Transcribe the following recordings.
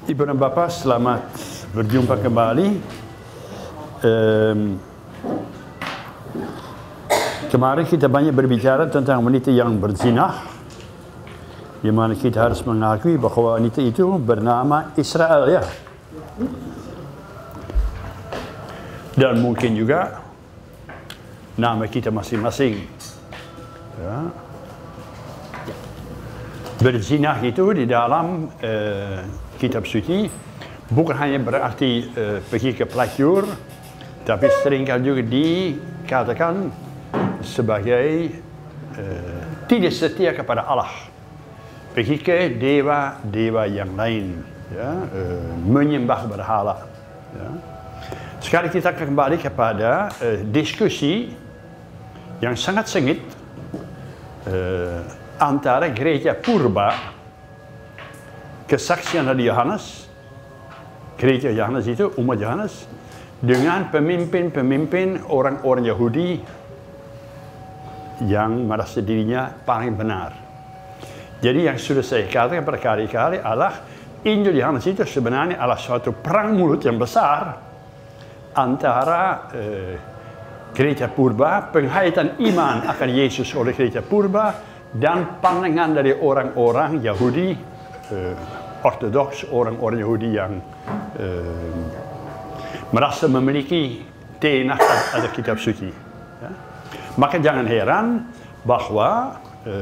Ibu dan Bapak, selamat berjumpa kembali. Kemarin kita banyak berbicara tentang wanita yang berzina, di mana kita harus mengakui bahwa wanita itu bernama Israel, ya. Dan mungkin juga nama kita masing-masing. Ya. Berzina itu di dalam kitab suci bukan hanya berarti pergi ke pelacur, tapi seringkali juga dikatakan sebagai tidak setia kepada Allah, pergi ke dewa-dewa yang lain, ya, menyembah berhala. Ya. Sekarang kita kembali kepada diskusi yang sangat sengit antara gereja purba, kesaksian dari Yohanes, gereja Yohanes itu, umat Yohanes, dengan pemimpin-pemimpin orang-orang Yahudi yang merasa dirinya paling benar. Jadi yang sudah saya katakan berkali-kali adalah Injil Yohanes itu sebenarnya adalah suatu perang mulut yang besar antara gereja purba, penghayatan iman akan Yesus oleh gereja purba, dan pandangan dari orang-orang Yahudi ortodoks, orang-orang Yahudi yang merasa memiliki DNA ada kitab suci. Ya. Maka jangan heran bahwa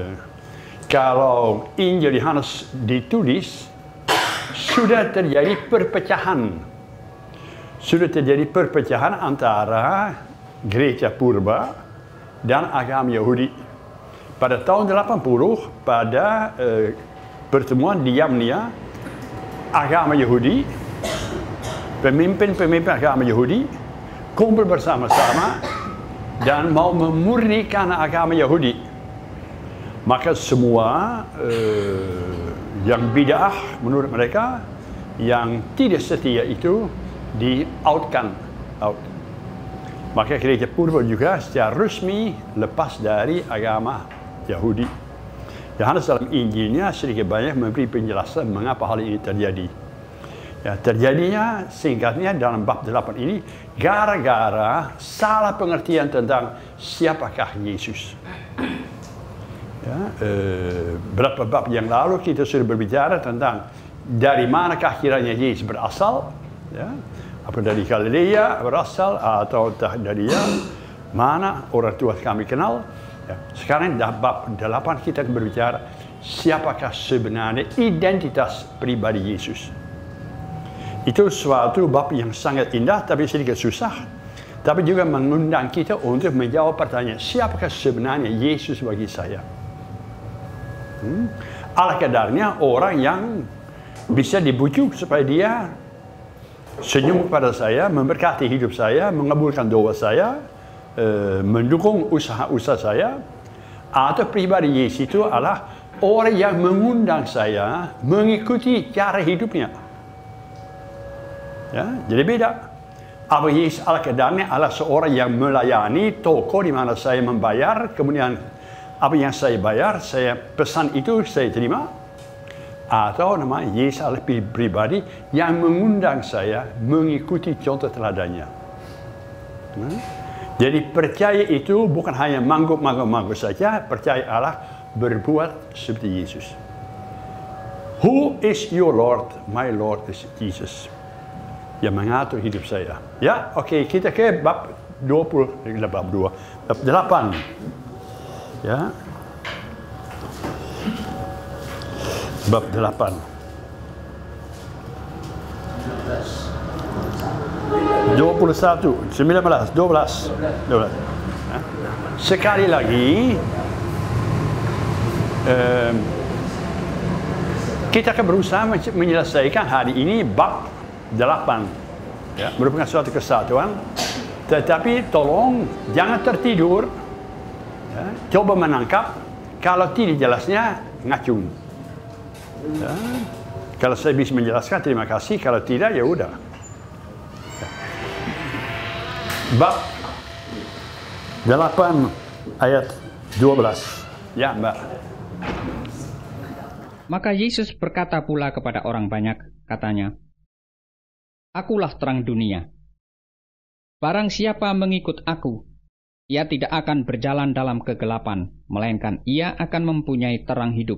kalau Injil Yohanes ditulis, sudah terjadi perpecahan. Sudah terjadi perpecahan antara gereja purba dan agama Yahudi. Pada tahun 80, pada pertemuan di Yamnia, agama Yahudi, pemimpin-pemimpin agama Yahudi kumpul bersama-sama dan mau memurnikan agama Yahudi. Maka semua yang bid'ah menurut mereka, yang tidak setia itu di-outkan. Maka gereja purba juga secara resmi lepas dari agama Yahudi. Yohanes dalam Injilnya sedikit banyak memberi penjelasan mengapa hal ini terjadi. Ya, terjadinya singkatnya dalam bab 8 ini gara-gara salah pengertian tentang siapakah Yesus. Ya, berapa bab yang lalu kita sudah berbicara tentang dari manakah kiranya Yesus berasal. Ya, apa dari Galilea berasal atau dari mana orang tua kami kenal. Ya, sekarang bab 8 kita berbicara siapakah sebenarnya identitas pribadi Yesus. Itu suatu bab yang sangat indah tapi sedikit susah, tapi juga mengundang kita untuk menjawab pertanyaan siapakah sebenarnya Yesus bagi saya. Ala kadarnya orang yang bisa dibujuk supaya dia senyum kepada saya, memberkati hidup saya, mengabulkan doa saya, mendukung usaha-usaha saya, atau pribadi Yesus itu adalah orang yang mengundang saya mengikuti cara hidupnya. Ya, jadi beda. Apa Yesus ala kadarnya adalah seorang yang melayani toko di mana saya membayar, kemudian apa yang saya bayar, saya pesan itu saya terima. Atau nama Yesus adalah pribadi yang mengundang saya mengikuti contoh teladannya. Jadi percaya itu bukan hanya manggut saja, percaya Allah berbuat seperti Yesus. Who is your Lord? My Lord is Jesus. Yang mengatur hidup saya. Ya, oke, kita ke bab 20, bab 8. Ya. Bab 8. 21, 19, 12. Sekali lagi, kita akan berusaha menyelesaikan hari ini bab 8. Ya, merupakan suatu kesatuan. Tetapi tolong jangan tertidur. Ya, coba menangkap. Kalau tidak jelasnya, ngacung. Ya, kalau saya bisa menjelaskan, terima kasih. Kalau tidak, ya udah. Bab 8 ayat 12. Ya, Mbak. Maka Yesus berkata pula kepada orang banyak, katanya, "Akulah terang dunia. Barang siapa mengikut aku, ia tidak akan berjalan dalam kegelapan, melainkan ia akan mempunyai terang hidup."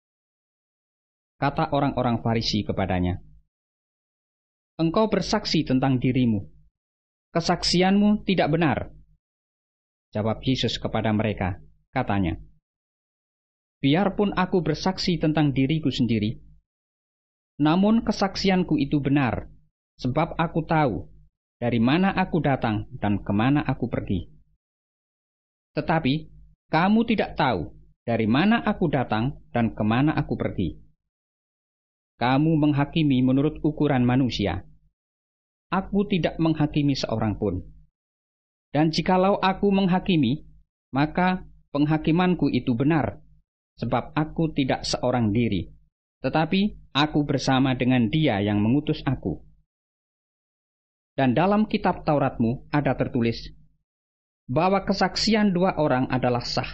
Kata orang-orang Farisi kepadanya, "Engkau bersaksi tentang dirimu. Kesaksianmu tidak benar." Jawab Yesus kepada mereka, katanya, "Biarpun aku bersaksi tentang diriku sendiri, namun kesaksianku itu benar, sebab aku tahu dari mana aku datang dan kemana aku pergi. Tetapi kamu tidak tahu dari mana aku datang dan kemana aku pergi. Kamu menghakimi menurut ukuran manusia. Aku tidak menghakimi seorang pun. Dan jikalau aku menghakimi, maka penghakimanku itu benar, sebab aku tidak seorang diri, tetapi aku bersama dengan Dia yang mengutus aku. Dan dalam kitab Tauratmu ada tertulis bahwa kesaksian 2 orang adalah sah.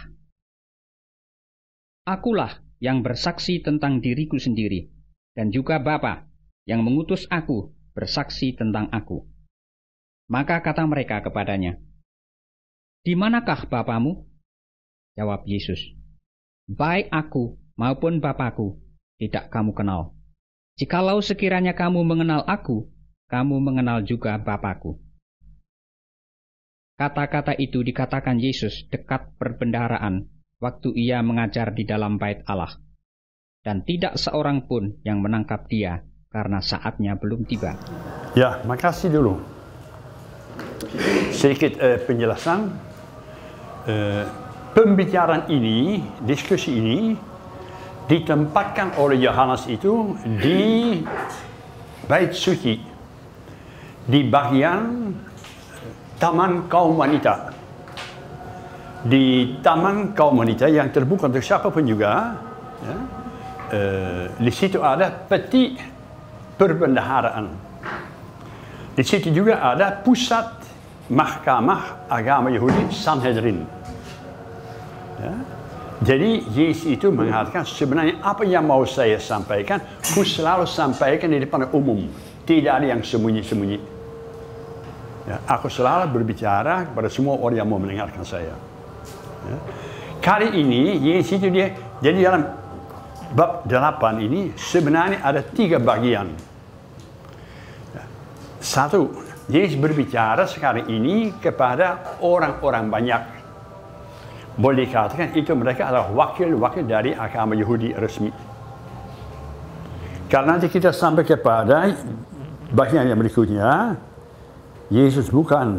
Akulah yang bersaksi tentang diriku sendiri, dan juga Bapa yang mengutus aku bersaksi tentang aku." Maka kata mereka kepadanya, "Di manakah Bapamu?" Jawab Yesus, "Baik aku maupun Bapakku tidak kamu kenal. Jikalau sekiranya kamu mengenal aku, kamu mengenal juga Bapakku." Kata-kata itu dikatakan Yesus dekat perbendaharaan waktu ia mengajar di dalam bait Allah. Dan tidak seorang pun yang menangkap dia karena saatnya belum tiba. Ya, makasih dulu. Sedikit penjelasan. Pembicaraan ini, diskusi ini, ditempatkan oleh Yohanes itu di bait suci, di bagian taman kaum wanita. Di taman kaum wanita yang terbuka untuk siapapun juga, ya, di situ ada peti perbendaharaan. Di situ juga ada pusat mahkamah agama Yahudi, Sanhedrin. Ya. Jadi Yesus itu mengatakan sebenarnya apa yang mau saya sampaikan, aku selalu sampaikan di depan umum, tidak ada yang sembunyi-sembunyi. Ya, aku selalu berbicara kepada semua orang yang mau mendengarkan saya. Ya. Kali ini Yesus itu dia, jadi dalam bab 8 ini sebenarnya ada 3 bagian. Ya. Satu, Yesus berbicara sekali ini kepada orang-orang banyak. Boleh dikatakan itu mereka adalah wakil-wakil dari agama Yahudi resmi. Karena nanti kita sampai kepada bagian yang berikutnya, Yesus bukan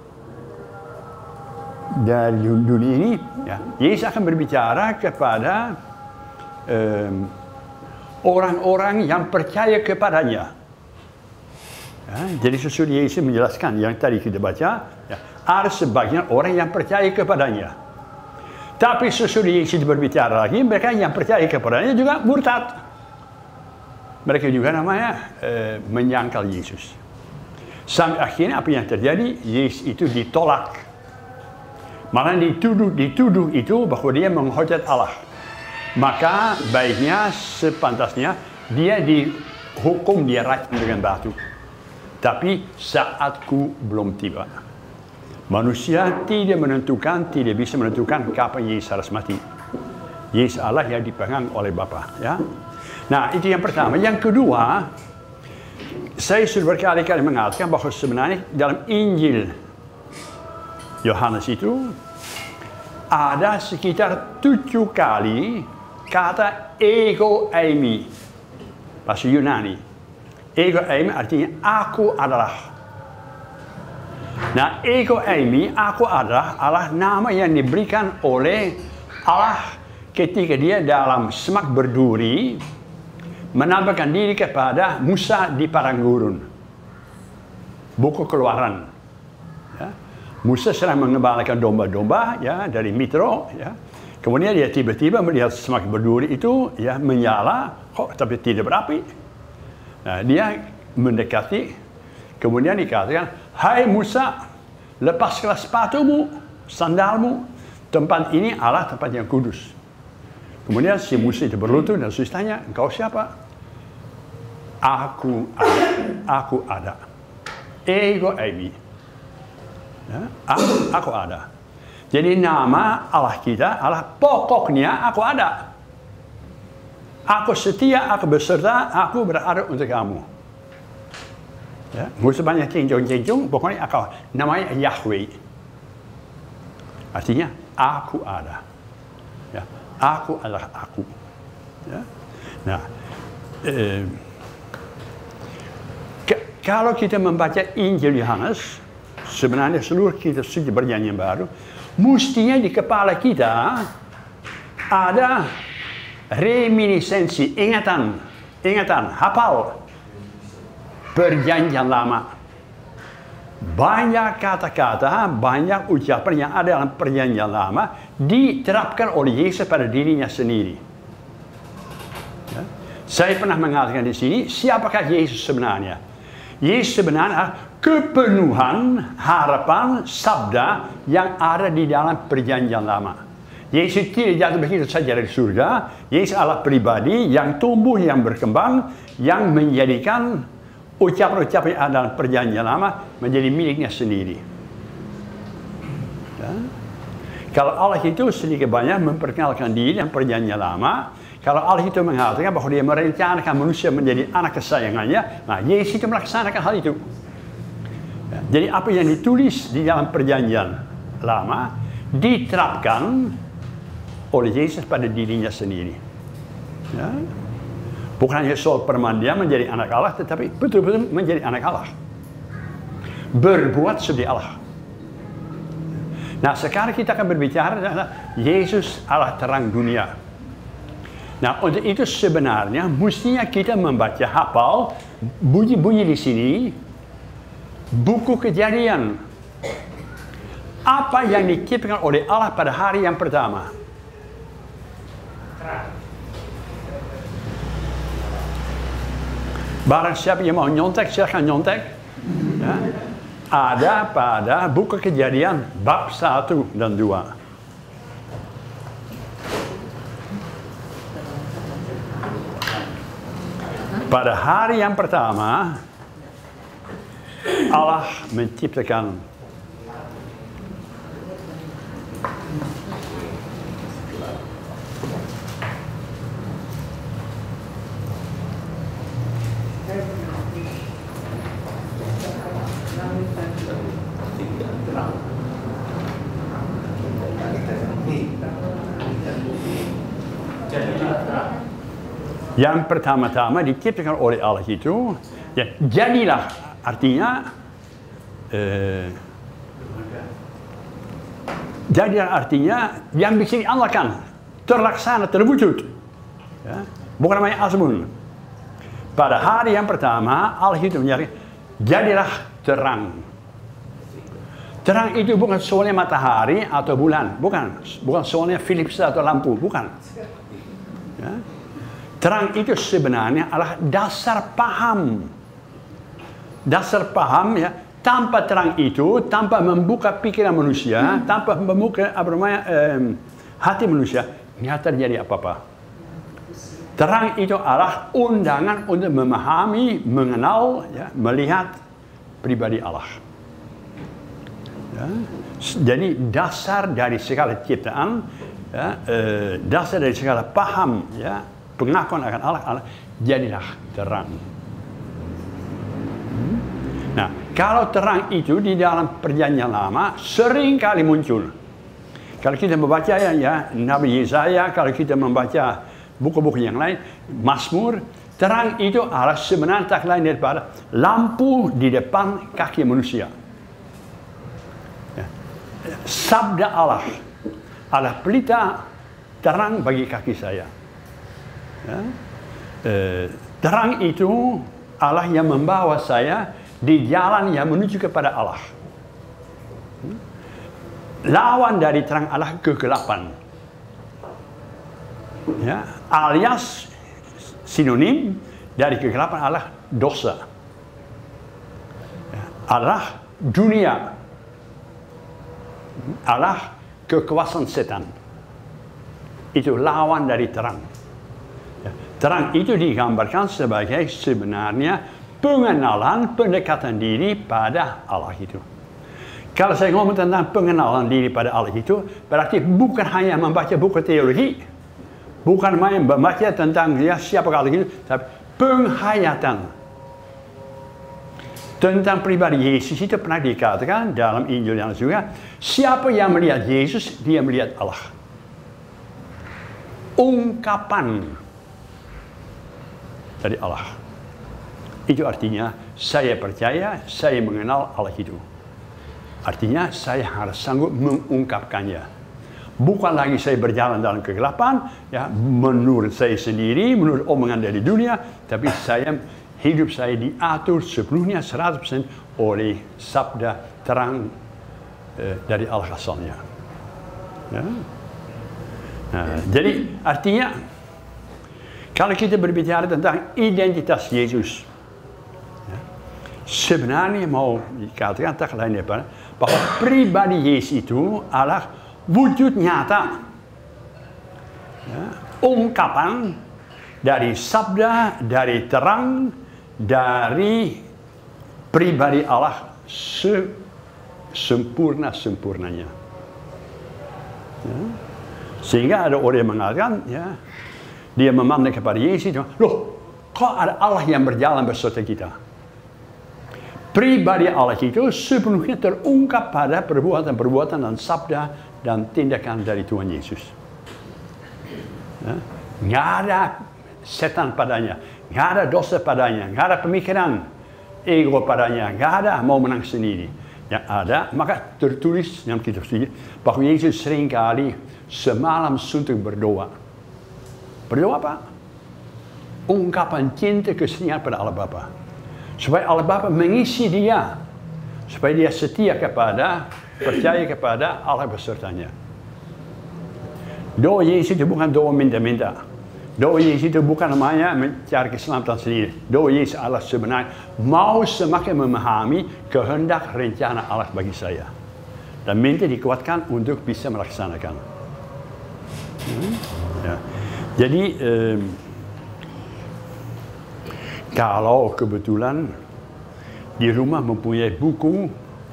dari dunia ini. Ya. Yesus akan berbicara kepada orang-orang yang percaya kepadanya. Ya, jadi sesudah Yesus menjelaskan yang tadi kita baca, ya, ada sebagian orang yang percaya kepadanya. Tapi sesudah Yesus berbicara lagi, mereka yang percaya kepadanya juga murtad. Mereka juga namanya menyangkal Yesus. Sampai akhirnya apa yang terjadi? Yesus itu ditolak. Malah dituduh itu bahwa dia menghujat Allah. Maka baiknya sepantasnya dia dihukum, dia rajam dengan batu. Tapi saatku belum tiba. Manusia tidak bisa menentukan kapan Yesus harus mati. Yesus Allah yang dipegang oleh Bapa. Ya. Nah, itu yang pertama. Yang kedua, saya sudah berkali-kali mengatakan bahwa sebenarnya dalam Injil Yohanes itu ada sekitar 7 kali kata ego eimi, bahasa Yunani. Ego eimi artinya aku adalah. Nah, ego eimi, aku adalah nama yang diberikan oleh Allah ketika dia dalam semak berduri menampakkan diri kepada Musa di padang gurun. Buku Keluaran. Ya. Musa sedang mengembalakan domba-domba ya, dari Mitro. Ya. Kemudian dia tiba-tiba melihat semak berduri itu ya, menyala, tapi tidak berapi. Nah, dia mendekati, kemudian dikatakan, "Hai Musa, lepaskanlah sepatumu, sandalmu. Tempat ini adalah tempat yang kudus." Kemudian si Musa itu berlutut dan Yesus tanya, "Engkau siapa?" Aku ada. Ego eimi. Ya, aku ada. Jadi nama Allah kita adalah pokoknya aku ada. Aku setia, aku beserta, aku berada untuk kamu. Ya, nggak usah banyak cincung-cincung, pokoknya aku. Namanya Yahweh. Artinya aku ada. Ya, aku adalah aku. Ya. Nah, kalau kita membaca Injil Yohanes, sebenarnya seluruh kita sudah perjanjian baru, mestinya di kepala kita ada reminiscensi, ingatan, hafal perjanjian lama. Banyak kata-kata, banyak ucapan yang ada dalam perjanjian lama diterapkan oleh Yesus pada dirinya sendiri. Ya. Saya pernah mengatakan di sini, siapakah Yesus sebenarnya? Yesus sebenarnya kepenuhan harapan sabda yang ada di dalam perjanjian lama. Yesus tidak jatuh begitu saja dari surga. Yesus adalah pribadi yang tumbuh, yang berkembang, yang menjadikan ucapan-ucapan yang ada dalam perjanjian lama menjadi miliknya sendiri. Ya. Kalau Allah itu sedikit banyak memperkenalkan diri dalam perjanjian lama, kalau Allah itu mengatakan bahwa dia merencanakan manusia menjadi anak kesayangannya, nah Yesus itu melaksanakan hal itu. Ya. Jadi apa yang ditulis di dalam perjanjian lama diterapkan oleh Yesus pada dirinya sendiri. Ya. Bukan hanya soal permandian menjadi anak Allah, tetapi betul-betul menjadi anak Allah. Berbuat seperti Allah. Nah, sekarang kita akan berbicara tentang Yesus adalah terang dunia. Nah, untuk itu sebenarnya mestinya kita membaca hafal bunyi-bunyi di sini, buku Kejadian. Apa yang diciptakan oleh Allah pada hari yang pertama? Barang siapa yang mau nyontek, silahkan nyontek. Ya. Ada pada buku Kejadian bab 1 dan 2. Pada hari yang pertama, Allah menciptakan yang pertama-tama diciptakan oleh Allah itu, ya, jadilah artinya yang bisa diandalkan, terlaksana, terwujud. Ya, bukan namanya asmun. Pada hari yang pertama Allah itu menyatakan, jadilah terang. Terang itu bukan soalnya matahari atau bulan, bukan soalnya Philips atau lampu, bukan. Ya. Terang itu sebenarnya adalah dasar paham. Dasar paham, ya. Tanpa terang itu, tanpa membuka pikiran manusia, tanpa membuka hati manusia, nggak terjadi apa-apa. Terang itu adalah undangan untuk memahami, mengenal, ya, melihat pribadi Allah. Ya. Jadi dasar dari segala ciptaan, ya, dasar dari segala paham, ya, pengakuan akan Allah, jadilah terang. Nah, kalau terang itu di dalam perjanjian lama sering kali muncul. Kalau kita membaca ya Nabi Yesaya, kalau kita membaca buku-buku yang lain, Mazmur, terang itu adalah sebenarnya tak lain daripada lampu di depan kaki manusia. Ya. Sabda Allah adalah pelita terang bagi kaki saya. Ya. Terang itu Allah yang membawa saya di jalan yang menuju kepada Allah. Lawan dari terang Allah kegelapan. Ya, alias sinonim dari kegelapan Allah dosa. Ya, Allah dunia. Allah kekuasaan setan. Itu lawan dari terang. Ya. Terang itu digambarkan sebagai sebenarnya pengenalan, pendekatan diri pada Allah itu. Kalau saya ngomong tentang pengenalan diri pada Allah itu, berarti bukan hanya membaca buku teologi, bukan hanya membaca tentang siapa Allah itu, tapi penghayatan tentang pribadi Yesus itu pernah dikatakan dalam Injil yang juga, siapa yang melihat Yesus, dia melihat Allah. Ungkapan dari Allah. Itu artinya saya percaya, saya mengenal Allah itu. Artinya saya harus sanggup mengungkapkannya. Bukan lagi saya berjalan dalam kegelapan, ya, menurut saya sendiri, menurut omongan dari dunia, tapi hidup saya diatur sepenuhnya 100% oleh sabda terang dari Allah asalnya. Ya. Nah, jadi artinya kalau kita berbicara tentang identitas Yesus, ya, sebenarnya mau dikatakan tak lain daripada bahwa pribadi Yesus itu adalah wujud nyata, ya, ungkapan dari sabda, dari terang, dari pribadi Allah sempurna-sempurnanya. Ya. Sehingga ada orang yang mengatakan, ya, dia memandang kepada Yesus, loh, kok ada Allah yang berjalan beserta kita? Pribadi Allah itu sepenuhnya terungkap pada perbuatan-perbuatan dan sabda dan tindakan dari Tuhan Yesus. Ya. Nggak ada setan padanya, nggak ada dosa padanya, nggak ada pemikiran ego padanya, nggak ada mau menang sendiri. Yang ada, maka tertulis dalam kitab suci bahwa Yesus seringkali semalam suntuk berdoa. Berdoa apa? Ungkapan cinta kesetiaan pada Allah Bapa. Supaya Allah Bapa mengisi dia. Supaya dia setia percaya kepada Allah besertanya. Doa Yesus itu bukan doa minta-minta. Doa Yesus itu bukan namanya mencari keselamatan sendiri. Doa Yesus Allah sebenarnya mau semakin memahami kehendak rencana Allah bagi saya. Dan minta dikuatkan untuk bisa melaksanakan. Ya. Jadi, kalau kebetulan di rumah mempunyai buku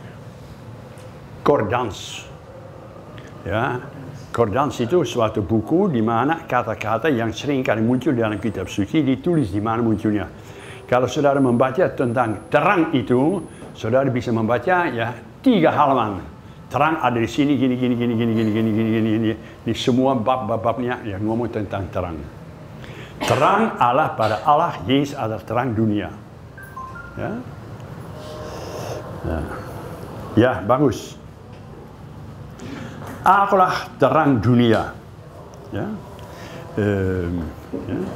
Kordans, ya, Kordans itu suatu buku di mana kata-kata yang sering kali muncul dalam kitab suci ditulis di mana munculnya. Kalau saudara membaca tentang terang itu, saudara bisa membaca ya 3 halaman. Terang ada di sini gini. Di semua bab-babnya yang ngomong tentang terang. Terang Allah pada Allah, Yesus adalah terang dunia. Ya, ya bagus. Akulah terang dunia. Ya. Ya.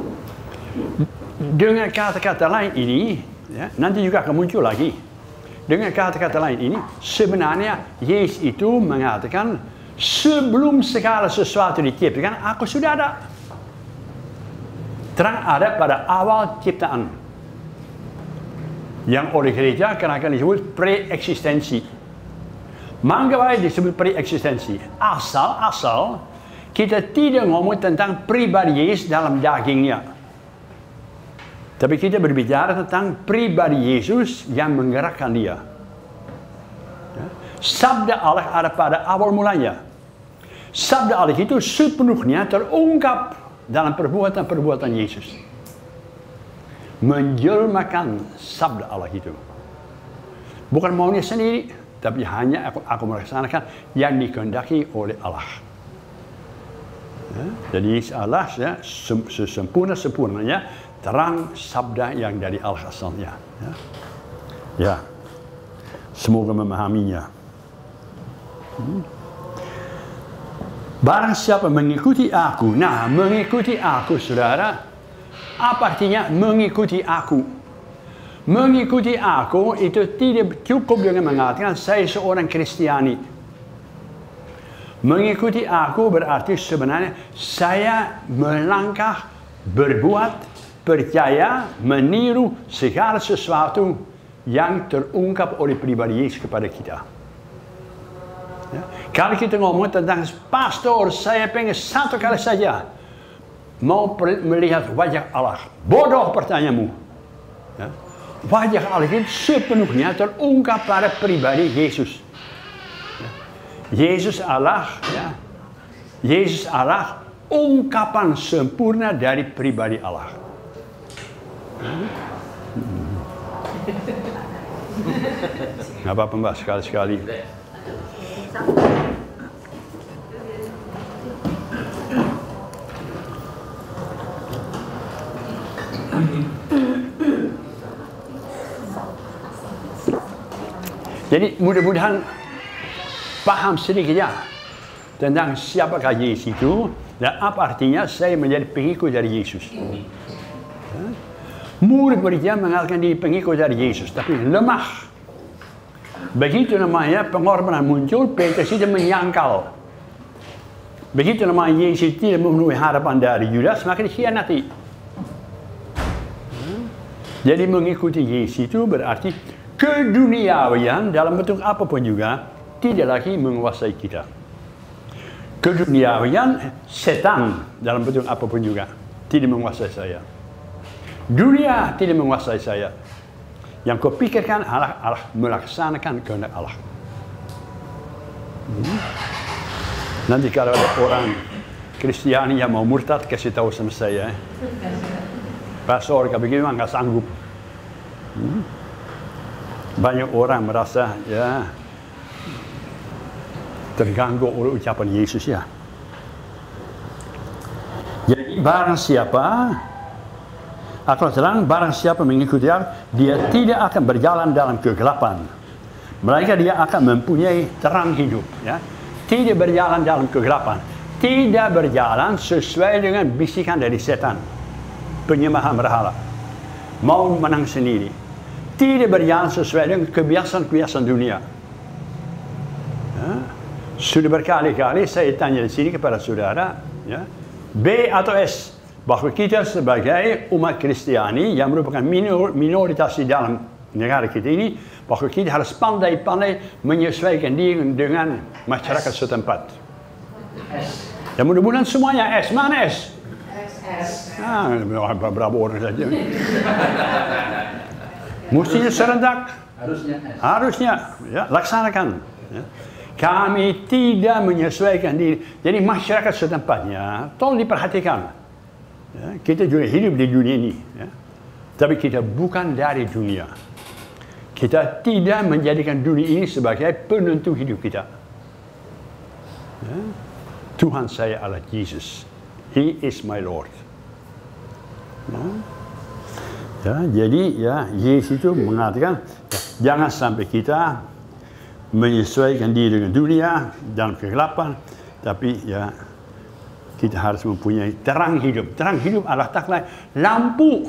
Dengan kata-kata lain ini, ya, nanti juga akan muncul lagi. Dengan kata-kata lain ini, sebenarnya Yesus itu mengatakan sebelum segala sesuatu diciptakan, aku sudah ada. Terang ada pada awal ciptaan. Yang oleh gereja kadang-kadang disebut pre-eksistensi. Mengapa disebut pre-eksistensi? Asal kita tidak ngomong tentang pribadi Yesus dalam dagingnya. Tapi kita berbicara tentang pribadi Yesus yang menggerakkan dia. Ya. Sabda Allah ada pada awal mulanya. Sabda Allah itu sepenuhnya terungkap dalam perbuatan-perbuatan Yesus. Menjelmakan sabda Allah itu. Bukan maunya sendiri, tapi hanya aku melaksanakan yang dikehendaki oleh Allah. Ya, jadi Allah ya, sempurna-sempurnanya terang sabda yang dari Allah asalnya. Ya. Ya. Semoga memahaminya. Barang siapa mengikuti aku. Nah, mengikuti aku, saudara. Apa artinya mengikuti aku? Mengikuti aku itu tidak cukup dengan mengatakan saya seorang Kristiani. Mengikuti aku berarti sebenarnya saya melangkah, berbuat, percaya, meniru segala sesuatu yang terungkap oleh pribadi Yesus kepada kita. Ya. Kalau kita ngomong tentang pastor, saya pengen satu kali saja mau melihat wajah Allah. Bodoh pertanyaanmu. Ya. Wajah Allah itu sepenuhnya terungkap pada pribadi Yesus. Ya. Yesus Allah, ya. Yesus Allah, ungkapan sempurna dari pribadi Allah. Nggak apa-apa Mbak, sekali-sekali. Jadi mudah-mudahan paham sedikit ya tentang siapakah Yesus itu dan apa artinya saya menjadi pengikut dari Yesus. Murid-muridnya mengatakan diri pengikut dari Yesus, tapi lemah. Begitu namanya pengorbanan muncul, Petrus itu menyangkal. Begitu namanya Yesus tidak memenuhi harapan dari Yudas, maka dikhianati. Jadi mengikuti Yesus itu berarti keduniawian dalam bentuk apapun juga tidak lagi menguasai kita. Keduniawian setan dalam bentuk apapun juga tidak menguasai saya. Dunia tidak menguasai saya. Yang kau pikirkan Allah melaksanakan kehendak Allah. Nanti kalau ada orang Kristiani yang mau murtad, kasih tahu sama saya. Pastor, kalau begini nggak sanggup. Banyak orang merasa ya terganggu oleh ucapan Yesus ya. Jadi barang siapa, atau terang barang siapa mengikuti dia tidak akan berjalan dalam kegelapan, melainkan dia akan mempunyai terang hidup. Ya. Tidak berjalan dalam kegelapan, tidak berjalan sesuai dengan bisikan dari setan, penyembahan berhala, mau menang sendiri. Tidak berjalan sesuai dengan kebiasaan-kebiasaan dunia. Ya. Sudah berkali-kali saya tanya di sini kepada saudara, ya, B atau S, bahwa kita sebagai umat Kristiani yang merupakan minoritas di dalam negara kita ini, bahwa kita harus pandai-pandai menyesuaikan diri dengan masyarakat setempat. S. Ya mudah-mudahan semuanya S. Mana S? S. Berapa orang saja? Mestinya serentak. Harusnya ya, laksanakan. Ya. Kami tidak menyesuaikan diri. Jadi masyarakat setempatnya, tolong diperhatikan. Ya, kita juga hidup di dunia ini. Ya. Tapi kita bukan dari dunia. Kita tidak menjadikan dunia ini sebagai penentu hidup kita. Ya. Tuhan saya adalah Yesus. He is my Lord. Ya. Ya, jadi ya Yesus itu mengatakan ya, jangan sampai kita menyesuaikan diri dengan dunia dalam kegelapan, tapi ya kita harus mempunyai terang hidup. Terang hidup adalah taklah lampu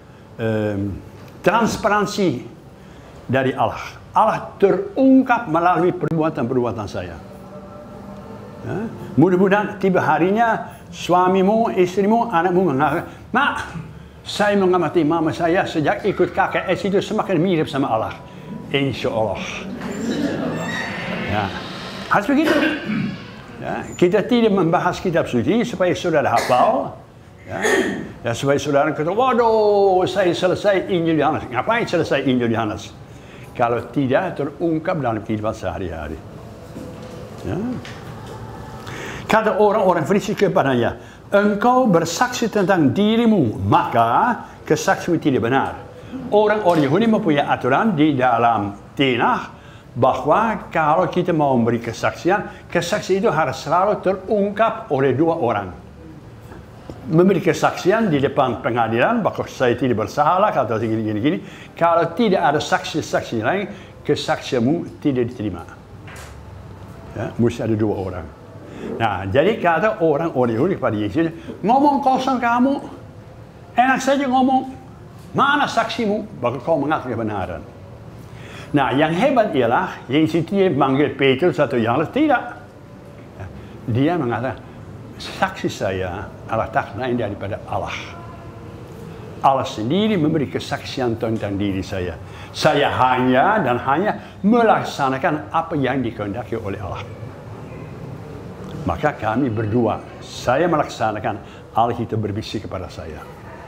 transparansi dari Allah. Allah terungkap melalui perbuatan-perbuatan saya. Ya, mudah-mudahan tiba harinya suamimu, istrimu, anakmu mengatakan, "Mak, saya mengamati mama saya sejak ikut KKS itu semakin mirip sama Allah." Insya Allah. Ya, harus begitu. Ya, kita tidak membahas kitab suci supaya saudara hafal. Ya, supaya saudara kata, waduh, saya selesai Injil Yohanes. Ngapain selesai Injil Yohanes? Kalau tidak terungkap dalam kehidupan sehari-hari. Ya. Kata orang-orang Farisi kepadanya, engkau bersaksi tentang dirimu, maka kesaksianmu tidak benar. Orang-orang Yahudi mempunyai aturan di dalam tanah bahwa kalau kita mau memberi kesaksian, kesaksian itu harus selalu terungkap oleh dua orang. Memberi kesaksian di depan pengadilan bahwa saya tidak bersalah atau gini-gini. Kalau tidak ada saksi-saksi lain, kesaksianmu tidak diterima. Ya, mesti ada dua orang. Nah, jadi kata orang-orang Yahudi kepada Yesus, ngomong kosong kamu, enak saja ngomong, mana saksimu bahwa kau mengatakan kebenaran. Nah, yang hebat ialah Yesus tidak manggil Petrus atau yang lain, tidak. Dia mengatakan, saksi saya adalah tak lain daripada Allah. Allah sendiri memberi kesaksian tentang diri saya. Saya hanya melaksanakan apa yang dikehendaki oleh Allah. Maka kami berdua, saya melaksanakan Allah itu berbisik kepada saya.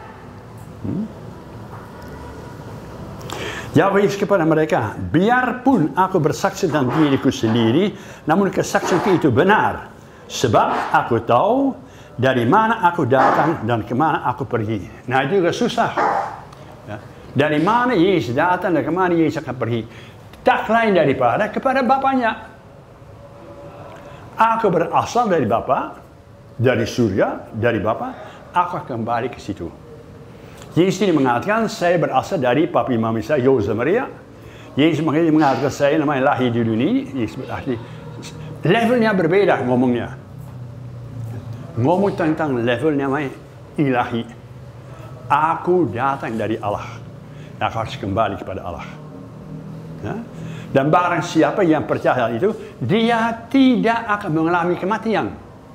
Jawab Yesus kepada mereka, biarpun aku bersaksi tentang diriku sendiri, namun kesaksianku itu benar. Sebab aku tahu dari mana aku datang dan kemana aku pergi. Nah, itu juga susah. Ya. Dari mana Yesus datang dan kemana Yesus akan pergi. Tak lain daripada kepada Bapaknya. Aku berasal dari Bapa, dari surga, dari Bapa, aku akan kembali ke situ. Yesus ini mengatakan, saya berasal dari papi mami saya, Yosef Maria. Yesus mengatakan, saya namanya lahir di dunia. Yesus berarti levelnya berbeda ngomongnya. Ngomong tentang levelnya namanya ilahi. Aku datang dari Allah. Aku harus kembali kepada Allah. Ya? Dan barang siapa yang percaya itu, dia tidak akan mengalami kematian.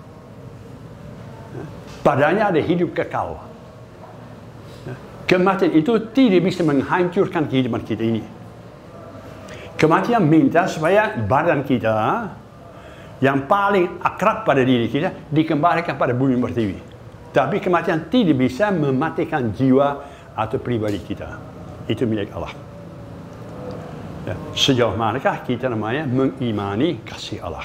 Padanya ada hidup kekal. Kematian itu tidak bisa menghancurkan kehidupan kita ini. Kematian minta supaya badan kita yang paling akrab pada diri kita dikembalikan pada bumi pertiwi. Tapi kematian tidak bisa mematikan jiwa atau pribadi kita. Itu milik Allah. Ya. Sejauh manakah kita namanya mengimani kasih Allah?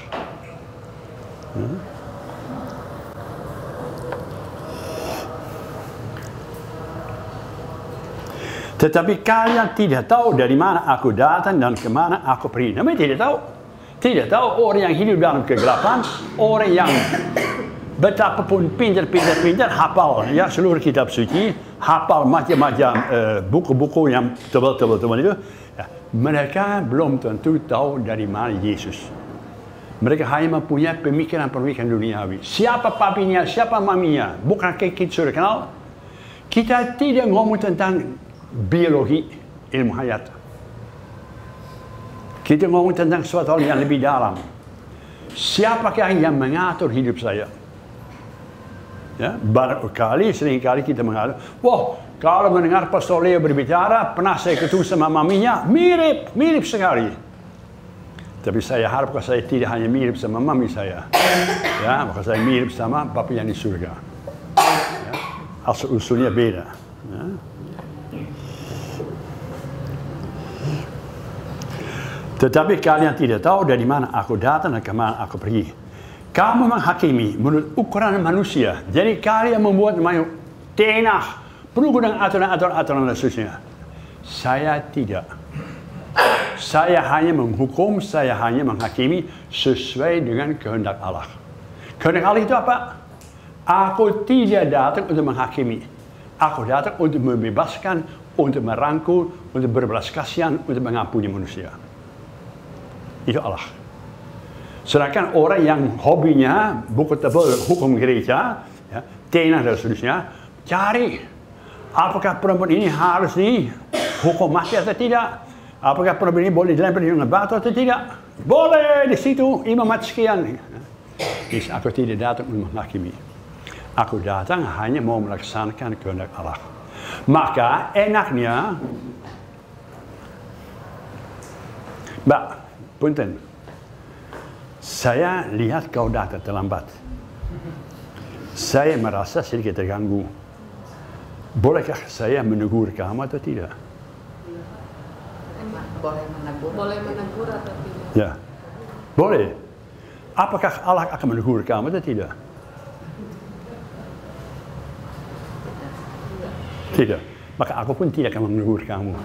Tetapi kalian tidak tahu dari mana aku datang dan kemana aku pergi. Namanya tidak tahu. Tidak tahu orang yang hidup dalam kegelapan, orang yang betapapun pintar hafal ya seluruh kitab suci, hafal macam-macam buku-buku yang tebal-tebal itu. Ya, mereka belum tentu tahu dari mana Yesus. Mereka hanya mempunyai pemikiran-pemikiran duniawi. Siapa papinya, siapa maminya. Bukan kita sudah kenal. Kita tidak ngomong tentang biologi, ilmu hayat. Kita ngomong tentang sesuatu yang lebih dalam. Siapakah yang mengatur hidup saya? Ya, seringkali kita mengatakan, wah, kalau mendengar Pastor Leo berbicara, pernah saya ketemu sama maminya, mirip sekali. Tapi saya harap saya tidak hanya mirip sama mami saya. Ya, maka saya mirip sama Bapa yang di surga. Ya, asal-usulnya beda. Ya. Tetapi kalian tidak tahu dari mana aku datang dan kemana aku pergi. Kamu menghakimi menurut ukuran manusia. Jadi kalian membuat namanya tenah, penuh dengan aturan-aturan dan seterusnya. Saya tidak. Saya hanya menghukum, saya hanya menghakimi sesuai dengan kehendak Allah. Kehendak Allah itu apa? Aku tidak datang untuk menghakimi. Aku datang untuk membebaskan, untuk merangkul, untuk berbelas kasihan, untuk mengampuni manusia. Itu Allah. Sedangkan orang yang hobinya buku tebal hukum gereja, ya, tenah dan seterusnya, cari apakah perempuan ini harus dihukum mati atau tidak? Apakah perempuan ini boleh dilempar dengan batu atau tidak? Boleh di situ imam mati sekian. Aku tidak datang untuk menghakimi. Aku datang hanya mau melaksanakan kehendak Allah. Maka enaknya, Mbak, punten, saya lihat kau datang terlambat. Saya merasa sedikit terganggu. Bolehkah saya menegur kamu atau tidak? Boleh menegur atau tidak? Ya, boleh. Apakah Allah akan menegur kamu atau tidak? Tidak. Maka aku pun tidak akan menegur kamu.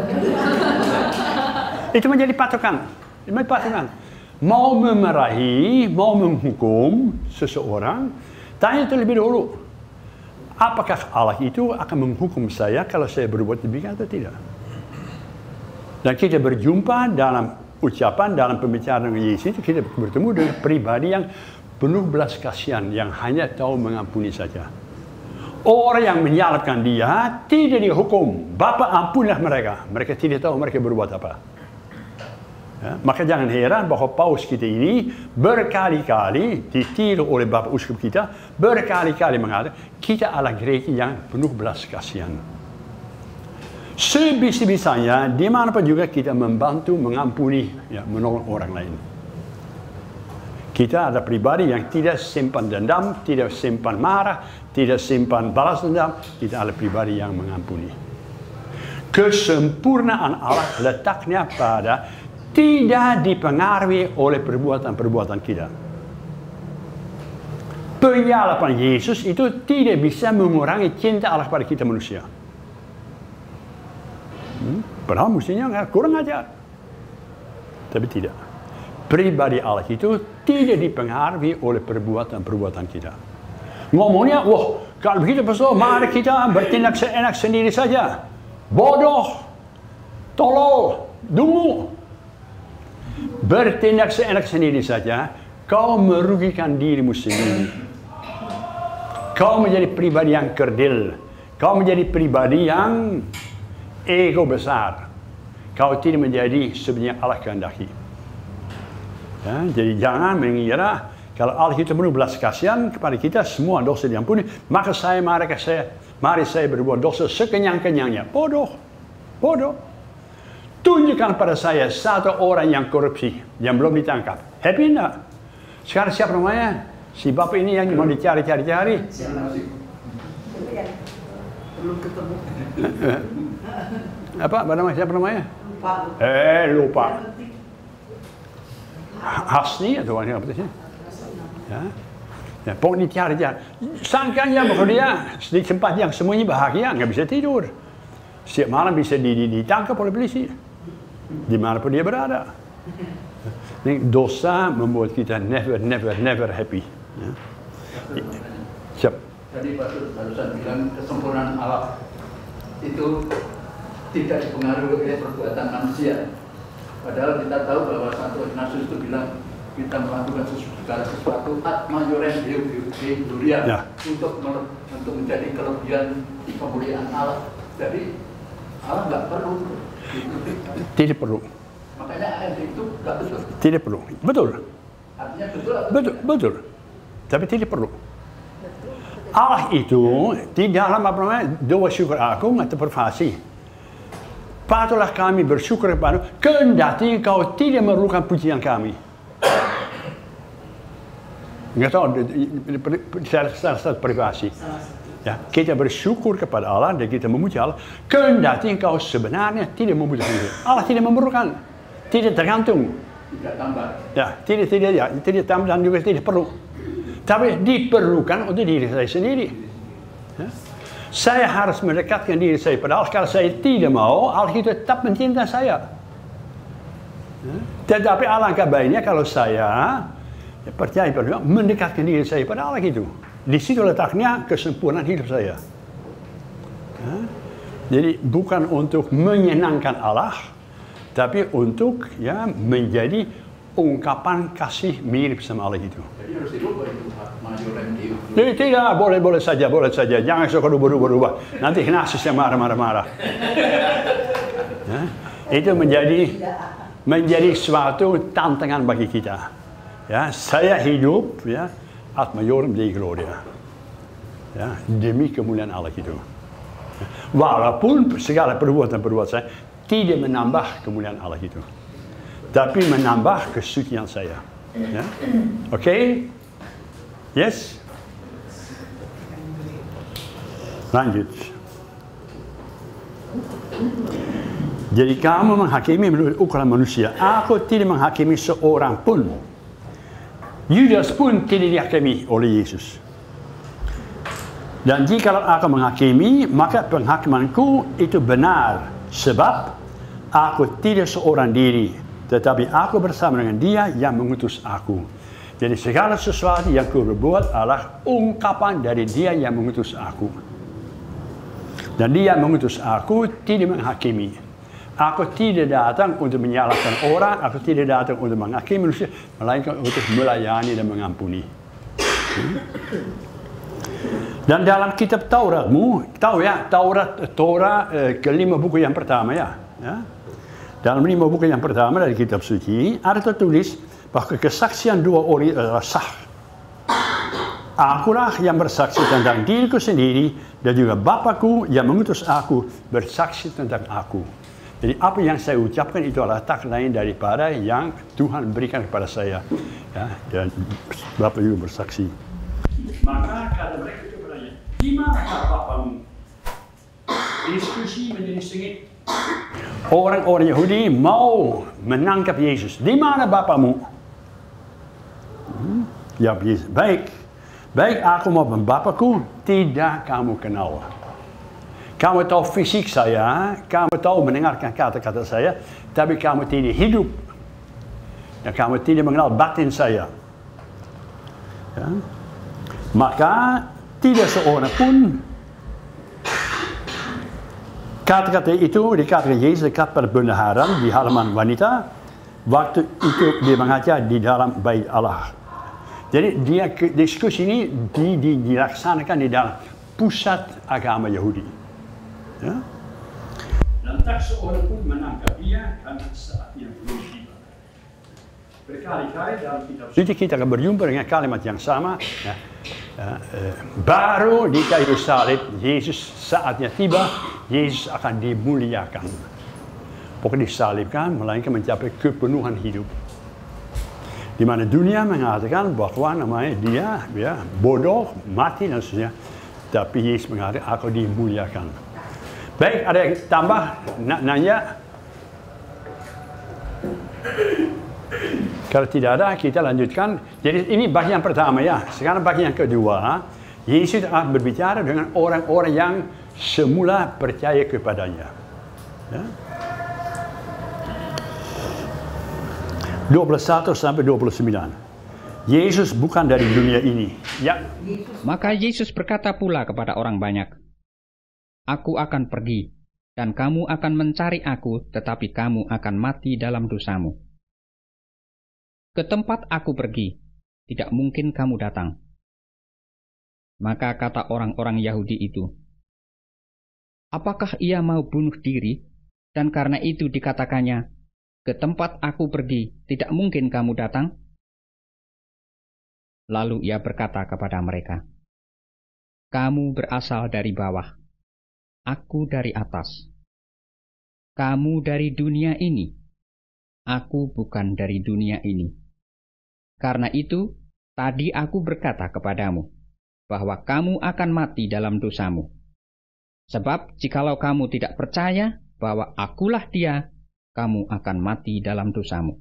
Itu menjadi patokan. Mau memarahi, mau menghukum seseorang, tanya terlebih dahulu. Apakah Allah itu akan menghukum saya kalau saya berbuat demikian atau tidak? Dan kita berjumpa dalam ucapan, dalam pembicaraan dengan Yesus itu, kita bertemu dengan pribadi yang penuh belas kasihan, yang hanya tahu mengampuni saja. Orang yang menyalahkan dia tidak dihukum. Bapa ampunilah mereka. Mereka tidak tahu mereka berbuat apa. Ya, maka jangan heran bahwa paus kita ini berkali-kali ditiru oleh Bapak Uskup kita, berkali-kali mengatakan kita adalah gereja yang penuh belas kasihan. Sebisa-bisanya dimanapun juga kita membantu, mengampuni, ya, menolong orang lain. Kita adalah pribadi yang tidak simpan dendam, tidak simpan marah, tidak simpan balas dendam. Kita adalah pribadi yang mengampuni. Kesempurnaan Allah letaknya pada tidak dipengaruhi oleh perbuatan-perbuatan kita. Penyalapan Yesus itu tidak bisa mengurangi cinta Allah pada kita manusia. Padahal mestinya kurang ajar. Tapi tidak. Pribadi Allah itu tidak dipengaruhi oleh perbuatan-perbuatan kita. Ngomongnya, wah, kalau begitu pastor, mari kita bertindak seenak sendiri saja. Bodoh, tolol, dungu. Bertindak seenak sendiri saja, kau merugikan dirimu sendiri. Kau menjadi pribadi yang kerdil. Kau menjadi pribadi yang ego besar. Kau tidak menjadi sebenarnya Allah kehendaki. Ya, jadi jangan mengira kalau Allah itu penuh belas kasihan kepada kita, semua dosa diampuni, maka mari saya berbuat dosa sekenyang-kenyangnya. Bodoh. Tunjukkan pada saya satu orang yang korupsi, yang belum ditangkap. Happy enggak? Sekarang siapa namanya? Si bapak ini yang mau dicari-cari. Belum ketemu. Siapa namanya? Lupa. Hasni atau apa itu? Ya, pokoknya cari. Sangkanya bahwa dia di tempat yang semuanya bahagia, nggak bisa tidur. Setiap malam bisa ditangkap oleh polisi. Dimanapun dia berada. Ini dosa membuat kita never happy. Ya. Siap. Tadi Pak barusan bilang kesempurnaan Allah itu tidak dipengaruhi oleh perbuatan manusia. Padahal kita tahu bahwa Santo Ignatius itu bilang kita melakukan segala sesuatu ad majorem Deo gloria untuk menjadi kelebihan kemuliaan Allah. Jadi Allah nggak perlu. Tidak perlu. Makanya ayat itu nggak betul. Tidak perlu. Betul. Artinya betul atau betul. Tapi tidak perlu. Allah itu di dalam doa syukur agung atau profesi. Patutlah kami bersyukur kepada kendati engkau tidak memerlukan pujian kami. Enggak tahu, salah satu privasi. Ya, kita bersyukur kepada Allah dan kita memuji Allah. Kendati engkau sebenarnya tidak membutuhkan itu. Allah tidak memerlukan, tidak tergantung. Tidak tambah. Ya, tidak tambah dan juga tidak perlu. Tapi diperlukan untuk diri saya sendiri. Ya. Saya harus mendekatkan diri saya pada Allah. Kalau saya tidak mau, Allah itu tetap mencinta saya. Tetapi alangkah baiknya kalau saya percaya pada mendekatkan diri saya pada Allah itu. Di situ letaknya kesempurnaan hidup saya. Jadi bukan untuk menyenangkan Allah, tapi untuk menjadi ungkapan kasih mirip sama Allah itu. Jadi harus dirubah itu majorem Deo. Jadi tidak, boleh saja. Jangan suka berubah. Nanti Ignatius yang marah. Itu menjadi suatu tantangan bagi kita. Ya, saya hidup ad majorem Deo gloria. Ya, demi kemuliaan Allah itu. Walaupun segala perbuatan saya tidak menambah kemuliaan Allah itu, tapi menambah kesucian saya. Ya? Oke? Yes? Lanjut. Jadi kamu menghakimi menurut ukuran manusia. Aku tidak menghakimi seorang pun. Yudas pun tidak dihakimi oleh Yesus. Dan jika aku menghakimi, maka penghakimanku itu benar. Sebab aku tidak seorang diri, tetapi aku bersama dengan Dia yang mengutus aku. Jadi segala sesuatu yang aku berbuat adalah ungkapan dari Dia yang mengutus aku. Dan Dia mengutus aku tidak menghakimi. Aku tidak datang untuk menyalahkan orang, aku tidak datang untuk menghakimi manusia, melainkan untuk melayani dan mengampuni. Dan dalam kitab Tauratmu, tahu ya, Torah kelima buku yang pertama ya. Dalam 5 buku yang pertama dari kitab suci ada tertulis bahwa kesaksian dua orang adalah sah. Akulah yang bersaksi tentang diriku sendiri dan juga Bapakku yang mengutus aku bersaksi tentang aku. Jadi apa yang saya ucapkan itu adalah tak lain daripada yang Tuhan berikan kepada saya. Ya, dan Bapak juga bersaksi. Maka kata mereka kepadanya, di manakah Bapamu? Diskusi menjadi sengit. Orang-orang Yahudi mau menangkap Yesus. Di mana Bapamu? Ya Yesus, baik. Baik aku maupun Bapakku tidak kamu kenal. Kamu tahu fisik saya, kamu tahu mendengarkan kata-kata saya, tapi kamu tidak hidup. Dan kamu tidak mengenal batin saya. Ya. Maka tidak seorang pun kata-kata itu dikatakan Yesus dekat pada bendaharaan di halaman wanita. Waktu itu dia mengajar di dalam bait Allah. Jadi diskusi ini dilaksanakan di dalam pusat agama Yahudi. Ya. Dan tak seorang pun menangkap dia karena saatnya belum tiba. Berkali-kali dalam kitab suci kita akan berjumpa dengan kalimat yang sama. Ya. Baru di kayu salib, Yesus saatnya tiba, Yesus akan dimuliakan. Bukan disalibkan, melainkan mencapai kepenuhan hidup. Di mana dunia mengatakan bahwa namanya dia ya, bodoh, mati dan sebagainya. Tapi Yesus mengatakan, aku dimuliakan. Baik, ada yang tambah nanya? Kalau tidak ada, kita lanjutkan. Jadi ini bagian pertama ya. Sekarang bagian kedua, Yesus akan berbicara dengan orang-orang yang semula percaya kepadanya. Ya. 21 sampai 29. Yesus bukan dari dunia ini. Ya. Maka Yesus berkata pula kepada orang banyak, Aku akan pergi, dan kamu akan mencari aku, tetapi kamu akan mati dalam dosamu. Ke tempat aku pergi, tidak mungkin kamu datang. Maka kata orang-orang Yahudi itu, apakah ia mau bunuh diri? Dan karena itu dikatakannya, ke tempat aku pergi, tidak mungkin kamu datang? Lalu ia berkata kepada mereka, kamu berasal dari bawah, aku dari atas. Kamu dari dunia ini, aku bukan dari dunia ini. Karena itu, tadi aku berkata kepadamu, bahwa kamu akan mati dalam dosamu. Sebab jikalau kamu tidak percaya bahwa akulah dia, kamu akan mati dalam dosamu.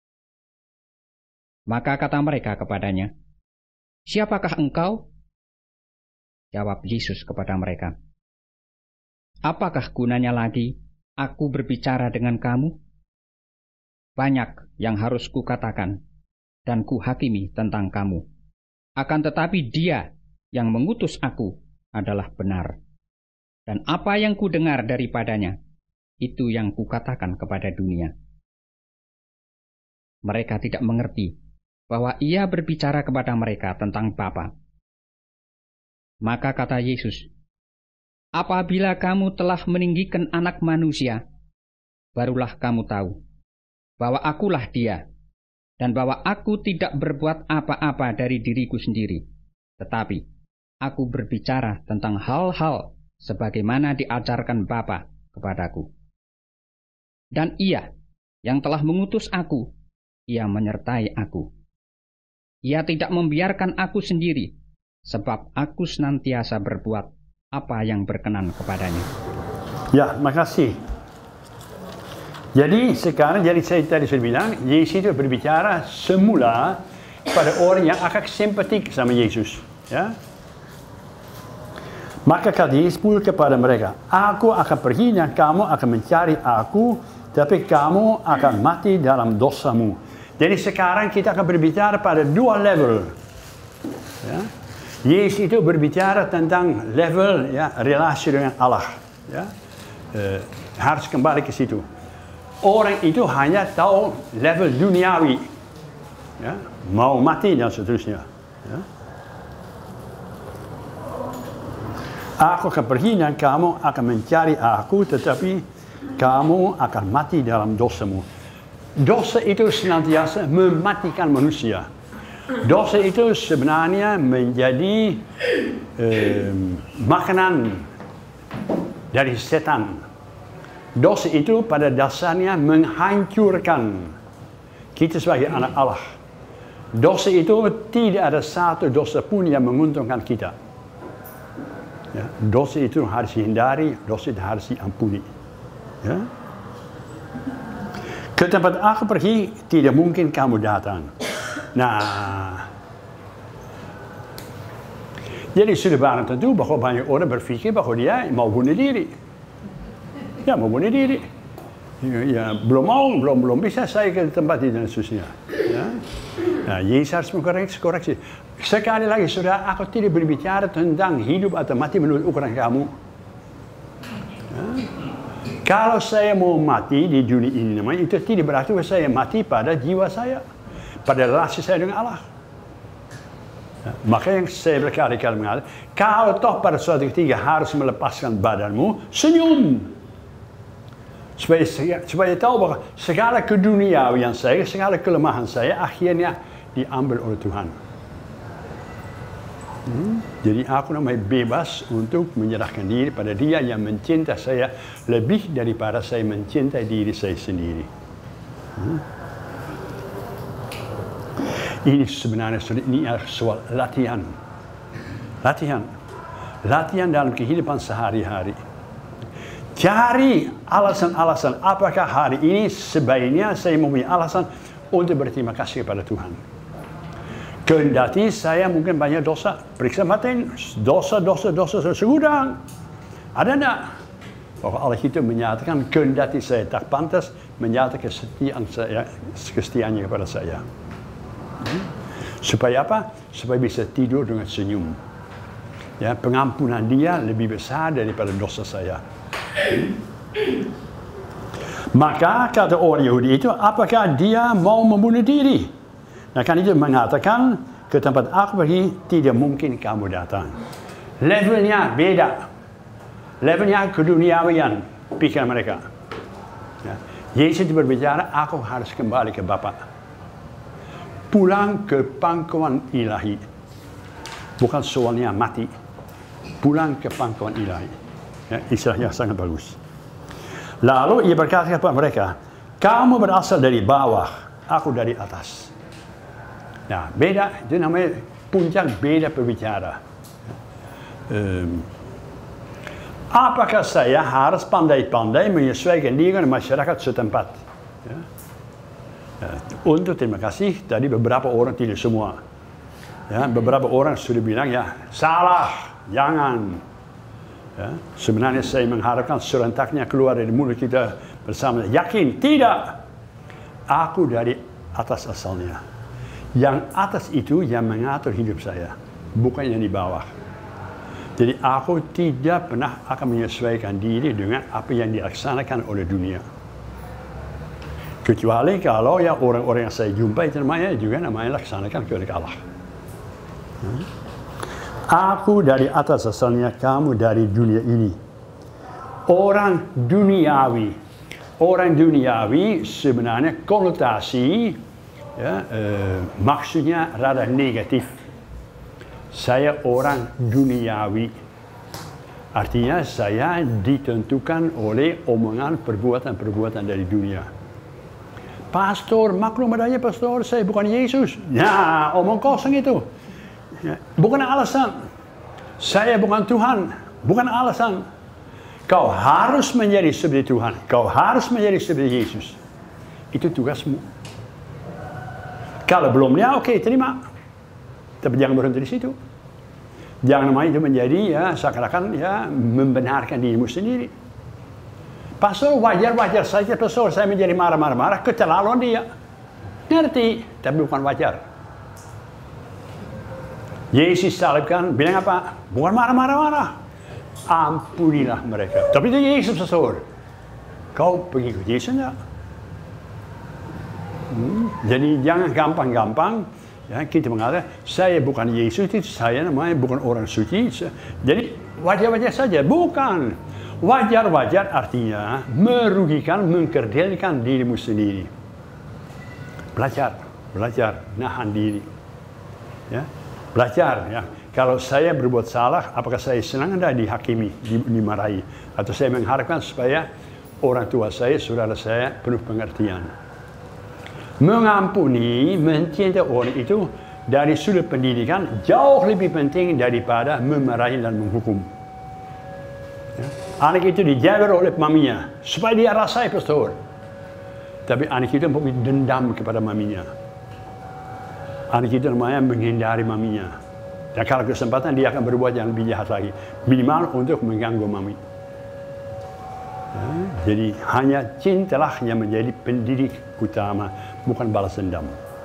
Maka kata mereka kepadanya, siapakah engkau? Jawab Yesus kepada mereka, apakah gunanya lagi aku berbicara dengan kamu? Banyak yang harus kukatakan dan kuhakimi tentang kamu. Akan tetapi dia yang mengutus aku adalah benar. Dan apa yang kudengar daripadanya, itu yang kukatakan kepada dunia. Mereka tidak mengerti bahwa ia berbicara kepada mereka tentang Bapa. Maka kata Yesus, apabila kamu telah meninggikan anak manusia, barulah kamu tahu bahwa akulah dia, dan bahwa aku tidak berbuat apa-apa dari diriku sendiri, tetapi aku berbicara tentang hal-hal sebagaimana diajarkan Bapa kepadaku. Dan ia yang telah mengutus aku, ia menyertai aku. Ia tidak membiarkan aku sendiri, sebab aku senantiasa berbuat apa yang berkenan kepadanya. Ya, makasih. Jadi sekarang, saya tadi sudah bilang, Yesus itu berbicara semula pada orang yang agak simpatik sama Yesus. Ya. Maka kata Yesus pula kepada mereka, aku akan pergi dan kamu akan mencari aku, tapi kamu akan mati dalam dosamu. Jadi sekarang kita akan berbicara pada dua level. Ya. Yesus itu berbicara tentang level ya, relasi dengan Allah. Ya. Harus kembali ke situ. Orang itu hanya tahu level duniawi. Ya. Mau mati dan seterusnya. Ya. Aku akan pergi dan kamu akan mencari aku, tetapi kamu akan mati dalam dosamu. Dosa itu senantiasa mematikan manusia. Dosa itu sebenarnya menjadi makanan dari setan. Dosa itu pada dasarnya menghancurkan kita sebagai anak Allah. Dosa itu tidak ada satu dosa pun yang menguntungkan kita. Ya, dosa itu harus dihindari, dosa itu harus diampuni. Ya. Ke tempat aku pergi, tidak mungkin kamu datang. Nah, jadi sudah barang tentu bahwa banyak orang berpikir bahwa dia mau bunuh diri. Ya, mau bunuh diri. Ya, belum bisa saya ke tempat itu dan seterusnya. Ya. Nah, Yesus harus mengkoreksi. Sekali lagi, saudara, aku tidak berbicara tentang hidup atau mati menurut ukuran kamu. Ya. Kalau saya mau mati di dunia ini, namanya itu tidak berarti saya mati pada jiwa saya, pada relasi saya dengan Allah. Ya. Maka yang saya berkali-kali mengatakan, kalau toh pada suatu ketika harus melepaskan badanmu, senyum. Supaya tahu bahwa segala keduniawian saya, segala kelemahan saya akhirnya diambil oleh Tuhan. Jadi aku namanya bebas untuk menyerahkan diri pada Dia yang mencintai saya lebih daripada saya mencintai diri saya sendiri. Ini sebenarnya ini soal latihan. Latihan dalam kehidupan sehari-hari. Cari alasan-alasan apakah hari ini sebaiknya saya mempunyai alasan untuk berterima kasih kepada Tuhan. Kendati saya mungkin banyak dosa, periksa batin, dosa segudang. Ada enggak? Bahwa Allah itu menyatakan kendati saya tak pantas menyatakan kesetiaannya kepada saya. Supaya apa? Supaya bisa tidur dengan senyum. Ya, pengampunan Dia lebih besar daripada dosa saya. Maka kata orang Yahudi itu, apakah dia mau membunuh diri? Nah, kan itu mengatakan ke tempat aku pergi tidak mungkin kamu datang. Levelnya beda. Levelnya keduniawian pikiran mereka. Ya. Yesus berbicara, aku harus kembali ke Bapa. Pulang ke pangkuan ilahi. Bukan soalnya mati. Pulang ke pangkuan ilahi. Ya, istilahnya sangat bagus. Lalu ia berkata kepada mereka, kamu berasal dari bawah, aku dari atas. Nah, beda, itu namanya puncak beda berbicara. Apakah saya harus pandai-pandai menyesuaikan diri dengan masyarakat setempat? Ya. Untuk terima kasih, tadi beberapa orang, tidak semua. Ya, beberapa orang sudah bilang, ya salah, jangan. Ya, sebenarnya saya mengharapkan serentaknya keluar dari mulut kita bersama. Yakin? Tidak. Aku dari atas asalnya. Yang atas itu yang mengatur hidup saya. Bukan yang di bawah. Jadi aku tidak pernah akan menyesuaikan diri dengan apa yang dilaksanakan oleh dunia. Kecuali kalau ya orang-orang yang saya jumpai itu namanya laksanakan kehendak Allah. Aku dari atas asalnya, kamu dari dunia ini. Orang duniawi sebenarnya konotasi, ya, maksudnya rada negatif. Saya orang duniawi. Artinya saya ditentukan oleh omongan perbuatan-perbuatan dari dunia. Pastor, maklum adanya pastor, saya bukan Yesus. Nah, omong kosong itu. Ya, bukan alasan. Saya bukan Tuhan. Bukan alasan. Kau harus menjadi seperti Tuhan. Kau harus menjadi seperti Yesus. Itu tugasmu. Kalau belum, ya oke, terima. Tapi jangan berhenti di situ. Jangan namanya itu menjadi ya seakan-akan ya membenarkan dirimu sendiri. Pastor, wajar-wajar saja pastor saya menjadi marah-marah, keterlaluan dia. Ngerti, tapi bukan wajar. Yesus salibkan, bilang apa? Bukan marah-marah. Ampunilah mereka. Tapi itu Yesus pastor. Kau pergi ke Yesus enggak? Jadi jangan gampang-gampang ya, kita mengatakan, saya bukan Yesus, saya namanya bukan orang suci. Jadi wajar-wajar saja. Bukan. Wajar-wajar artinya merugikan, mengkerdilkan dirimu sendiri. Belajar, nahan diri. Ya. Belajar, ya. Kalau saya berbuat salah, apakah saya senang anda dihakimi, dimarahi? Atau saya mengharapkan supaya orang tua saya, saudara saya, penuh pengertian. Mengampuni, mencintai orang itu dari sudut pendidikan jauh lebih penting daripada memarahi dan menghukum. Ya. Anak itu dijaga oleh maminya supaya dia rasai pastor. Tapi anak itu mempunyai dendam kepada maminya. Anak itu namanya menghindari maminya. Dan kalau kesempatan dia akan berbuat yang lebih jahat lagi. Minimal untuk mengganggu mami. Ya, jadi hanya cintalah yang menjadi pendidik utama, bukan balas dendam.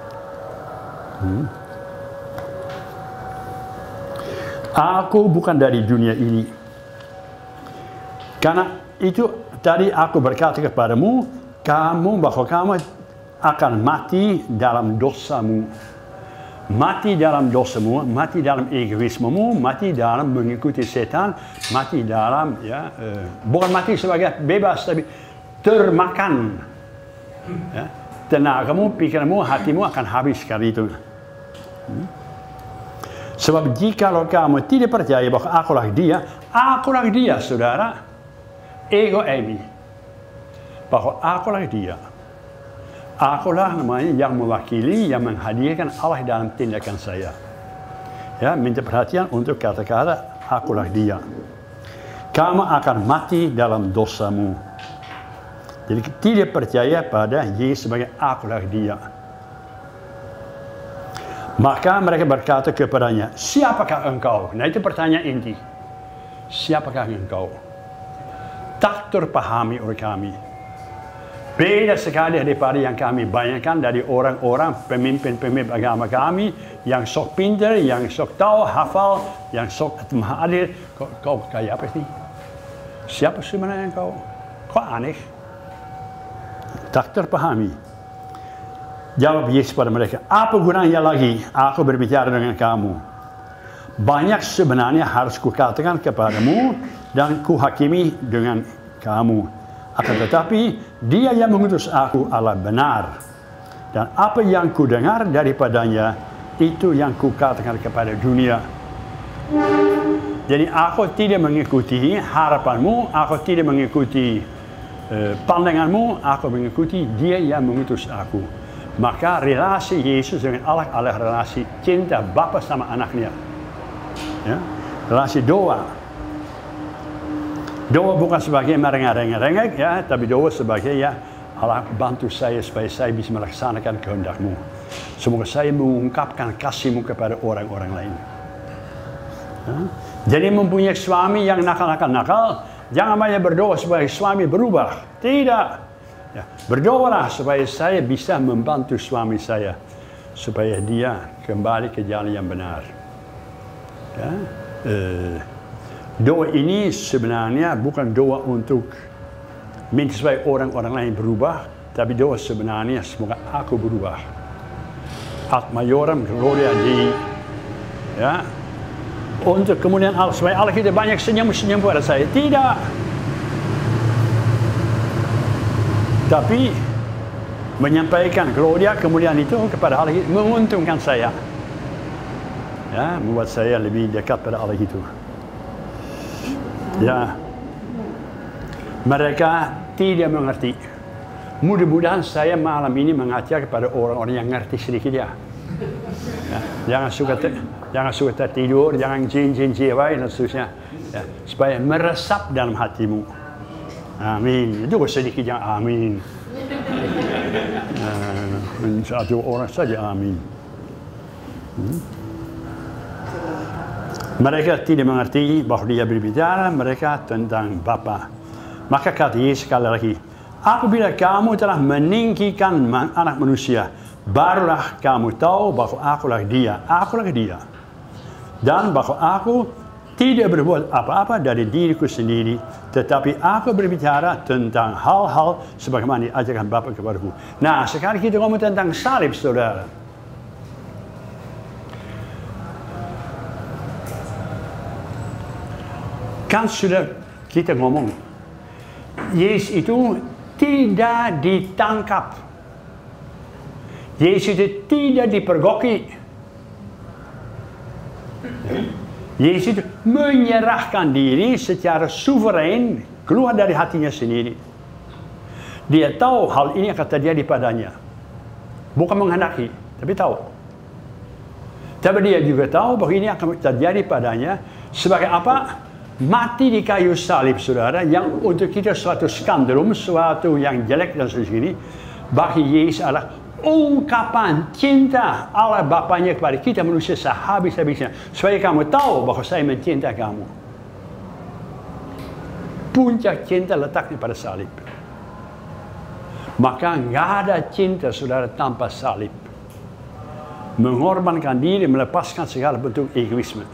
Aku bukan dari dunia ini. Karena itu tadi aku berkata kepadamu, bahwa kamu akan mati dalam dosamu. Mati dalam dosamu, mati dalam egoismemu, mati dalam mengikuti setan, mati dalam bukan mati sebagai bebas, tapi termakan. Ya, tenagamu, pikiranmu, hatimu akan habis kali itu. Sebab jikalau kamu tidak percaya bahwa akulah dia, saudara, ego eimi, bahwa akulah dia. Akulah namanya yang mewakili, yang menghadirkan Allah dalam tindakan saya. Ya, minta perhatian untuk kata-kata akulah dia. Kamu akan mati dalam dosamu. Jadi tidak percaya pada Yesus sebagai akulah dia. Maka mereka berkata kepadanya, siapakah engkau? Nah itu pertanyaan inti. Siapakah engkau? Tak terpahami oleh kami. Beda sekali daripada yang kami bayangkan dari orang-orang pemimpin-pemimpin agama kami yang sok pintar, yang sok tahu, hafal, yang sok hadir. Kau kayak apa sih? Siapa sebenarnya kau? Kok aneh? Tak terpahami. Jawab Yesus pada mereka, apa gunanya lagi aku berbicara dengan kamu? Banyak sebenarnya harus kukatakan kepadamu dan kuhakimi dengan kamu. Akan tetapi dia yang mengutus aku adalah benar. Dan apa yang kudengar daripadanya, itu yang kukatakan kepada dunia. Jadi aku tidak mengikuti harapanmu, aku tidak mengikuti pandanganmu, aku mengikuti dia yang mengutus aku. Maka relasi Yesus dengan Allah adalah relasi cinta Bapa sama anaknya. Ya? Relasi doa. Doa bukan sebagai merengek-rengek, ya, tapi doa sebagai Allah bantu saya supaya saya bisa melaksanakan kehendak-Mu. Semoga saya mengungkapkan kasih-Mu kepada orang-orang lain. Ya? Jadi mempunyai suami yang nakal-nakal, jangan banyak berdoa supaya suami berubah. Tidak. Ya, berdoalah supaya saya bisa membantu suami saya supaya dia kembali ke jalan yang benar. Ya? Doa ini sebenarnya bukan doa untuk minta supaya orang-orang lain berubah, tapi doa sebenarnya semoga aku berubah. Ad Majorem Gloria Dei. Ya. Untuk kemudian Allah, supaya Allah kita banyak senyum-senyum pada saya. Tidak. Tapi menyampaikan Gloria kemudian itu kepada Allah itu menguntungkan saya. Ya, membuat saya lebih dekat pada Allah itu. Ya, mereka tidak mengerti. Mudah-mudahan saya malam ini mengajak kepada orang-orang yang ngerti sedikit ya. Jangan suka tertidur, jangan jin-jin jiwa dan seterusnya. Ya, supaya meresap dalam hatimu. Amin. Itu sedikit yang amin. Satu orang saja amin. Mereka tidak mengerti bahwa dia berbicara mereka tentang Bapa. Maka kata Yesus sekali lagi, apabila kamu telah meninggikan anak manusia, barulah kamu tahu bahwa akulah dia. Dan bahwa aku tidak berbuat apa-apa dari diriku sendiri, tetapi aku berbicara tentang hal-hal sebagaimana diajarkan Bapa kepadaku. Nah, sekarang kita ngomong tentang salib, saudara. Kan sudah kita ngomong, Yesus itu tidak ditangkap. Yesus itu tidak dipergoki. Yesus itu menyerahkan diri secara suveren keluar dari hatinya sendiri. Dia tahu hal ini akan terjadi padanya. Bukan menghendaki, tapi tahu. Tapi dia juga tahu bahwa ini akan terjadi padanya sebagai apa? Mati di kayu salib, saudara, yang untuk kita suatu skandalum, suatu yang jelek dan sebagainya. Bagi Yesus adalah ungkapan cinta Allah Bapanya kepada kita manusia sehabis-habisnya. Supaya kamu tahu bahwa saya mencintai kamu. Puncak cinta letaknya pada salib. Maka nggak ada cinta, saudara, tanpa salib. Mengorbankan diri, melepaskan segala bentuk egoisme.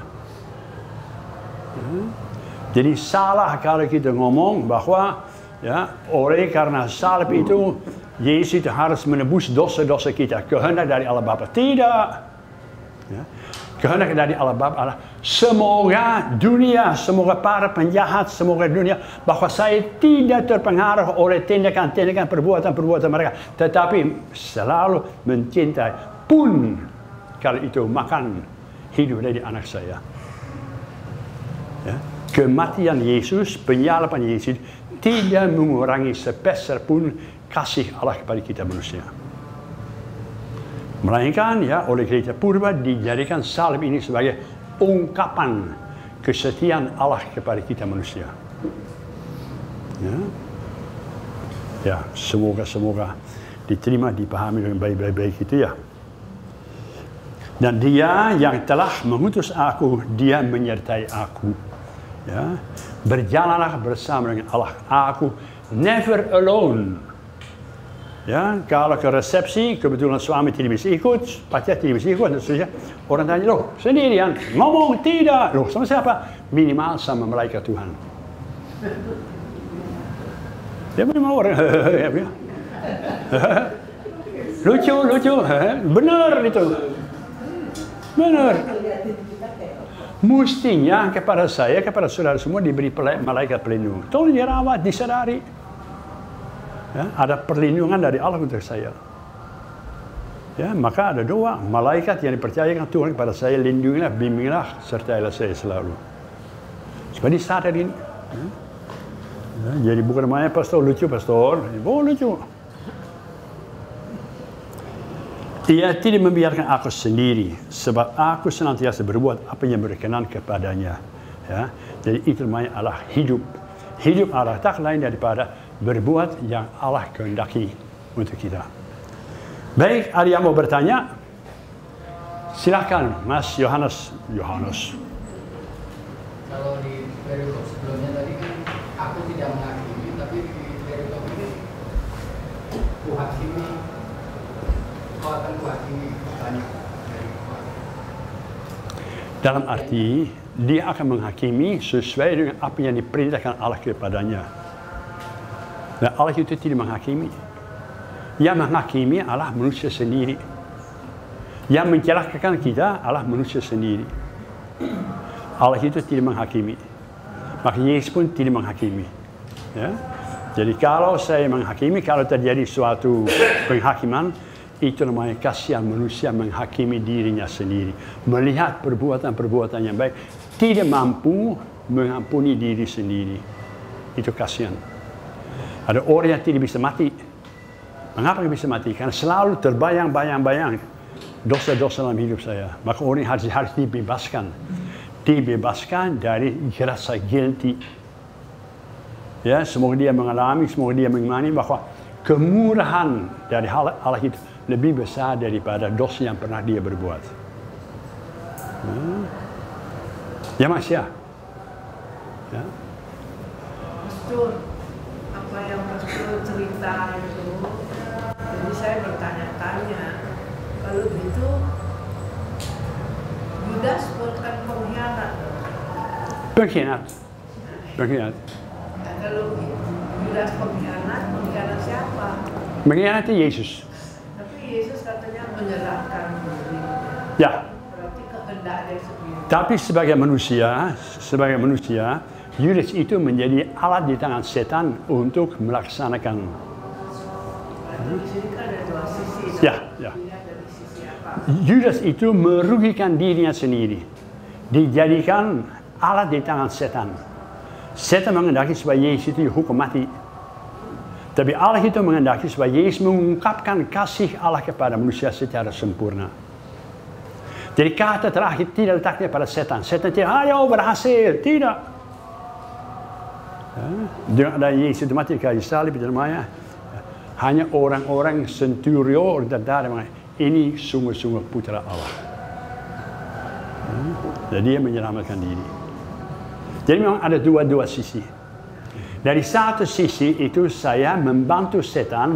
Jadi salah kalau kita ngomong bahwa ya, oleh karena salib itu Yesus itu harus menebus dosa-dosa kita. Kehendak dari Allah Bapa. Tidak. Ya. Kehendak dari Allah Bapa adalah semoga dunia, semoga para penjahat, semoga dunia, bahwa saya tidak terpengaruh oleh tindakan-tindakan perbuatan-perbuatan mereka. Tetapi selalu mencintai pun kalau itu makan hidup dari anak saya. Ya. Kematian Yesus, penyaliban Yesus tidak mengurangi sepeser pun kasih Allah kepada kita manusia. Melainkan ya oleh gereja purba dijadikan salib ini sebagai ungkapan kesetiaan Allah kepada kita manusia. Ya, semoga diterima, dipahami dengan baik-baik itu ya. Dan Dia yang telah mengutus aku, Dia menyertai aku. Ya, berjalanlah bersama dengan Allah. Aku never alone. Ya, kalau ke resepsi kebetulan suami tidak bisa ikut, pacar tidak bisa ikut, dan seterusnya. Orang tanya, loh sendirian, ngomong tidak, loh sama siapa? Minimal sama malaikat Tuhan. Ya memang orang, lucu, benar itu, benar. Mestinya kepada saya, kepada saudara semua diberi malaikat pelindung. Tolong dirawat, disadari. Ya, ada perlindungan dari Allah untuk saya. Ya, maka ada doa, malaikat yang dipercayakan Tuhan kepada saya, lindungilah, bimbinglah, sertailah saya selalu. Supaya disadar ini. Ya, jadi bukan namanya pastor lucu, pastor. Oh lucu. Ia tidak membiarkan aku sendiri, sebab aku senantiasa berbuat apa yang berkenan kepadanya. Ya, jadi itu namanya Allah hidup. Hidup Allah tak lain daripada berbuat yang Allah kehendaki untuk kita. Baik, ada yang mau bertanya? Silakan, Mas Yohanes. Kalau di perikop sebelumnya tadi kan aku tidak menghakimi, tapi di perikop ini kuhakimi. Kau akan kuhakimi banyak. Dalam arti dia akan menghakimi sesuai dengan apa yang diperintahkan Allah kepadanya. Dan Allah itu tidak menghakimi. Yang menghakimi Allah manusia sendiri. Yang mencelakakan kita Allah manusia sendiri. Allah itu tidak menghakimi. Maka Yesus pun tidak menghakimi. Ya? Jadi kalau saya menghakimi, kalau terjadi suatu penghakiman, itu namanya kasihan manusia menghakimi dirinya sendiri. Melihat perbuatan-perbuatan yang baik, tidak mampu mengampuni diri sendiri. Itu kasihan. Ada orang yang tidak bisa mati. Mengapa tidak bisa mati? Karena selalu terbayang-bayang dosa-dosa dalam hidup saya. Maka orang harus dibebaskan. Dibebaskan dari rasa guilty. Ya, semoga dia mengalami, semoga dia mengimani bahwa kemurahan dari Allah itu lebih besar daripada dosa yang pernah dia berbuat. Ya Mas ya. Ya. Pastor, apa yang Pastor cerita itu, jadi saya bertanya-tanya, kalau gitu Yudas bukan pengkhianat. Pengkhianat. Nah, kalau Yudas pengkhianat siapa? Mengkhianati Yesus. Tapi Yesus katanya menyerahkan dirinya. Ya. Berarti kehendak dia sendiri. Tapi sebagai manusia, Yudas itu menjadi alat di tangan setan untuk melaksanakan. Di sini kan ada dua sisi. Ya. Dari sisi apa? Yudas itu merugikan dirinya sendiri. Dijadikan alat di tangan setan. Setan menghendaki supaya Yesus itu dihukum mati. Tapi Allah itu menghendaki supaya Yesus mengungkapkan kasih Allah kepada manusia secara sempurna. Jadi kata terakhir tidak letaknya pada setan. Setan tidak, ayo berhasil. Tidak. Dengan ada Yesus itu mati di kayu salib, hanya orang-orang centurion dan tentara ini sungguh-sungguh putra Allah. Jadi dia menyelamatkan diri. Jadi memang ada dua sisi. Dari satu sisi itu saya membantu setan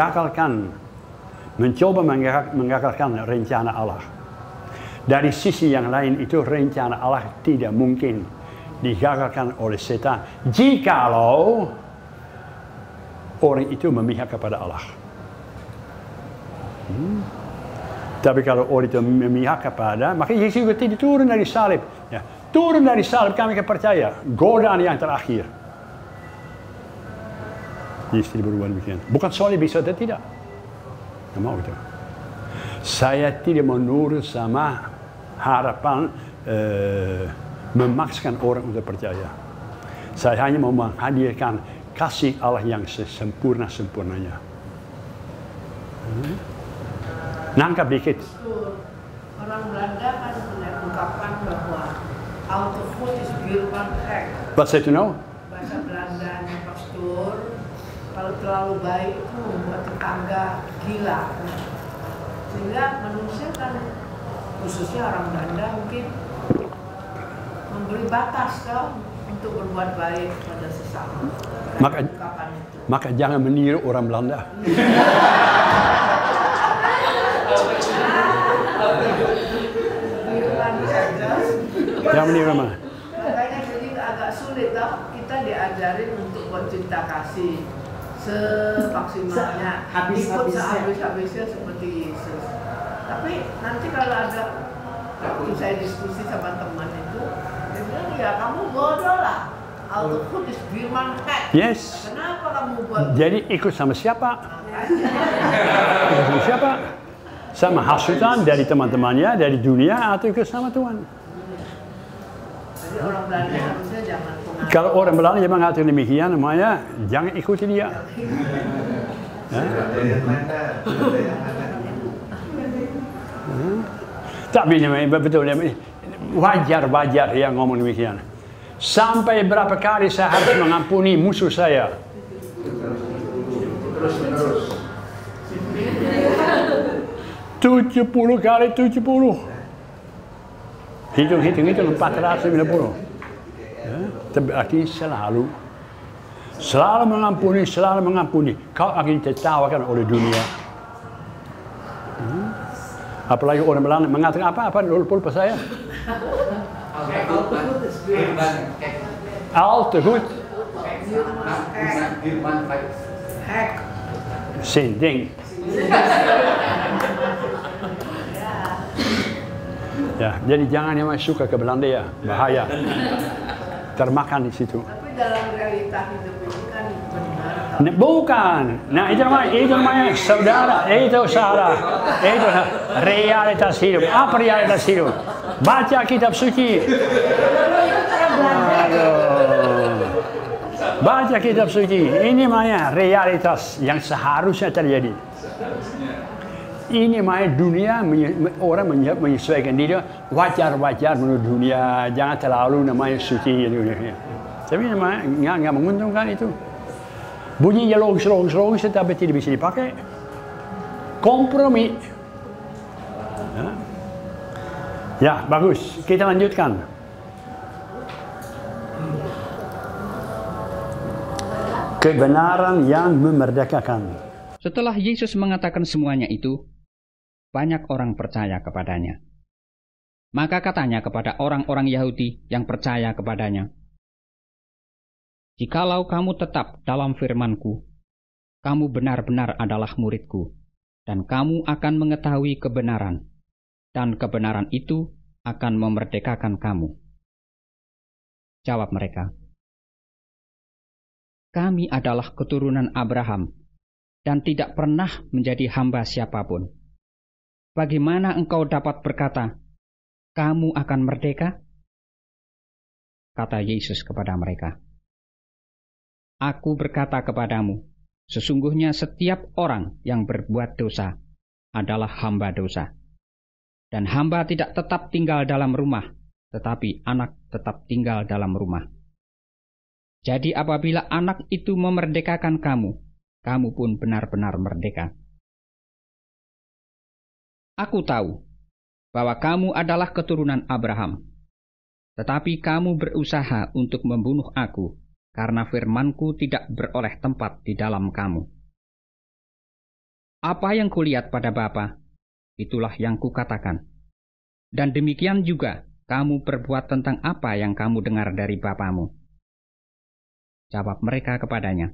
mencoba menggagalkan rencana Allah. Dari sisi yang lain itu rencana Allah tidak mungkin digagalkan oleh setan jikalau orang itu memihak kepada Allah. Tapi kalau orang itu memihak kepada, maka Yesus juga tidak turun dari salib. Ya, turun dari salib kami percaya. Godaan yang terakhir. Yesus tidak berubah demikian. Bukan soalnya bisa atau tidak. Tidak mau itu. Saya tidak menurut sama harapan memaksakan orang untuk percaya. Saya hanya mau menghadirkan kasih Allah yang sesempurna-sempurnanya. Nangkap dikit. Orang Belanda kan punya ungkapan bahwa out of food is Birman hack. Bahasa itu no? Bahasa Belandanya pastor, kalau terlalu baik itu membuat tetangga gila. Sehingga manusia kan, khususnya orang Belanda mungkin memberi batas untuk berbuat baik pada sesama. Maka jangan meniru orang Belanda. Jangan meniru mana? Makanya jadi agak sulit kita diajarin untuk bercinta kasih semaksimalnya, ikut sehabis-habisnya seperti Yesus. Tapi nanti kalau ada waktu saya diskusi sama teman itu, dia bilang ya kamu bodoh lah. Auto food is Birman hack. Yes. Kenapa kamu buat? Jadi ikut sama siapa? Ikut sama siapa? Sama hasutan dari teman-temannya, dari dunia, atau ikut sama Tuhan? Jadi orang Belanda harusnya jangan pengaruh. Kalau orang Belanda yang mengatakan demikian, namanya jangan ikuti dia. Tapi betul, wajar yang ngomong demikian. Sampai berapa kali saya harus mengampuni musuh saya? Terus menerus. 70 kali 70. Hitung 490. Itu berarti selalu mengampuni. Kau akan ditertawakan oleh dunia. Apalagi orang Belanda mengatakan apa pulpa saya. Al te goed. Same thing. Ya, jadi jangan yang suka ke Belanda ya, bahaya. Termakan di situ. Tapi dalam realita hidup ini kan benar. Bukan. Nah, itu namanya saudara. Itu salah. Itu realitas hidup. Apa realitas hidup? Baca kitab suci. Aduh. Baca kitab suci. Ini namanya realitas yang seharusnya terjadi. Ini namanya dunia, orang menyesuaikan diri, wajar menurut dunia, jangan terlalu namanya suci. Tapi namanya nggak menguntungkan itu. Bunyinya logis, tapi tidak bisa dipakai. Kompromi. Ya, bagus. Kita lanjutkan. Kebenaran yang memerdekakan. Setelah Yesus mengatakan semuanya itu, banyak orang percaya kepadanya. Maka katanya kepada orang-orang Yahudi yang percaya kepadanya, "Jikalau kamu tetap dalam firman-Ku, kamu benar-benar adalah murid-Ku, dan kamu akan mengetahui kebenaran, dan kebenaran itu akan memerdekakan kamu." Jawab mereka, "Kami adalah keturunan Abraham, dan tidak pernah menjadi hamba siapapun. Bagaimana engkau dapat berkata, kamu akan merdeka?" Kata Yesus kepada mereka, "Aku berkata kepadamu, Sesungguhnya setiap orang yang berbuat dosa adalah hamba dosa. Dan hamba tidak tetap tinggal dalam rumah, tetapi anak tetap tinggal dalam rumah. Jadi apabila anak itu memerdekakan kamu, kamu pun benar-benar merdeka. Aku tahu bahwa kamu adalah keturunan Abraham, tetapi kamu berusaha untuk membunuh aku, karena firmanku tidak beroleh tempat di dalam kamu. Apa yang kulihat pada Bapa, itulah yang kukatakan. Dan demikian juga kamu perbuat tentang apa yang kamu dengar dari bapamu. Jawab mereka kepadanya,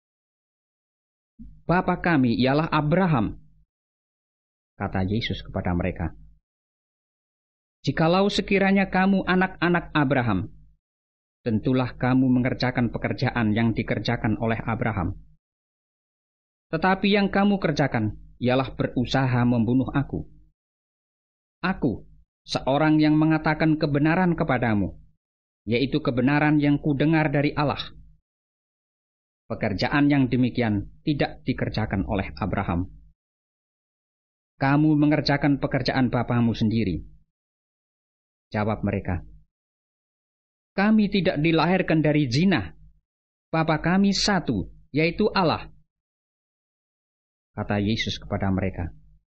Bapa kami ialah Abraham. Kata Yesus kepada mereka, Jikalau sekiranya kamu anak-anak Abraham, tentulah kamu mengerjakan pekerjaan yang dikerjakan oleh Abraham. Tetapi yang kamu kerjakan ialah berusaha membunuh aku. Aku, seorang yang mengatakan kebenaran kepadamu, yaitu kebenaran yang kudengar dari Allah. Pekerjaan yang demikian tidak dikerjakan oleh Abraham. Kamu mengerjakan pekerjaan bapamu sendiri. Jawab mereka, Kami tidak dilahirkan dari zina. Bapa kami satu, yaitu Allah. Kata Yesus kepada mereka,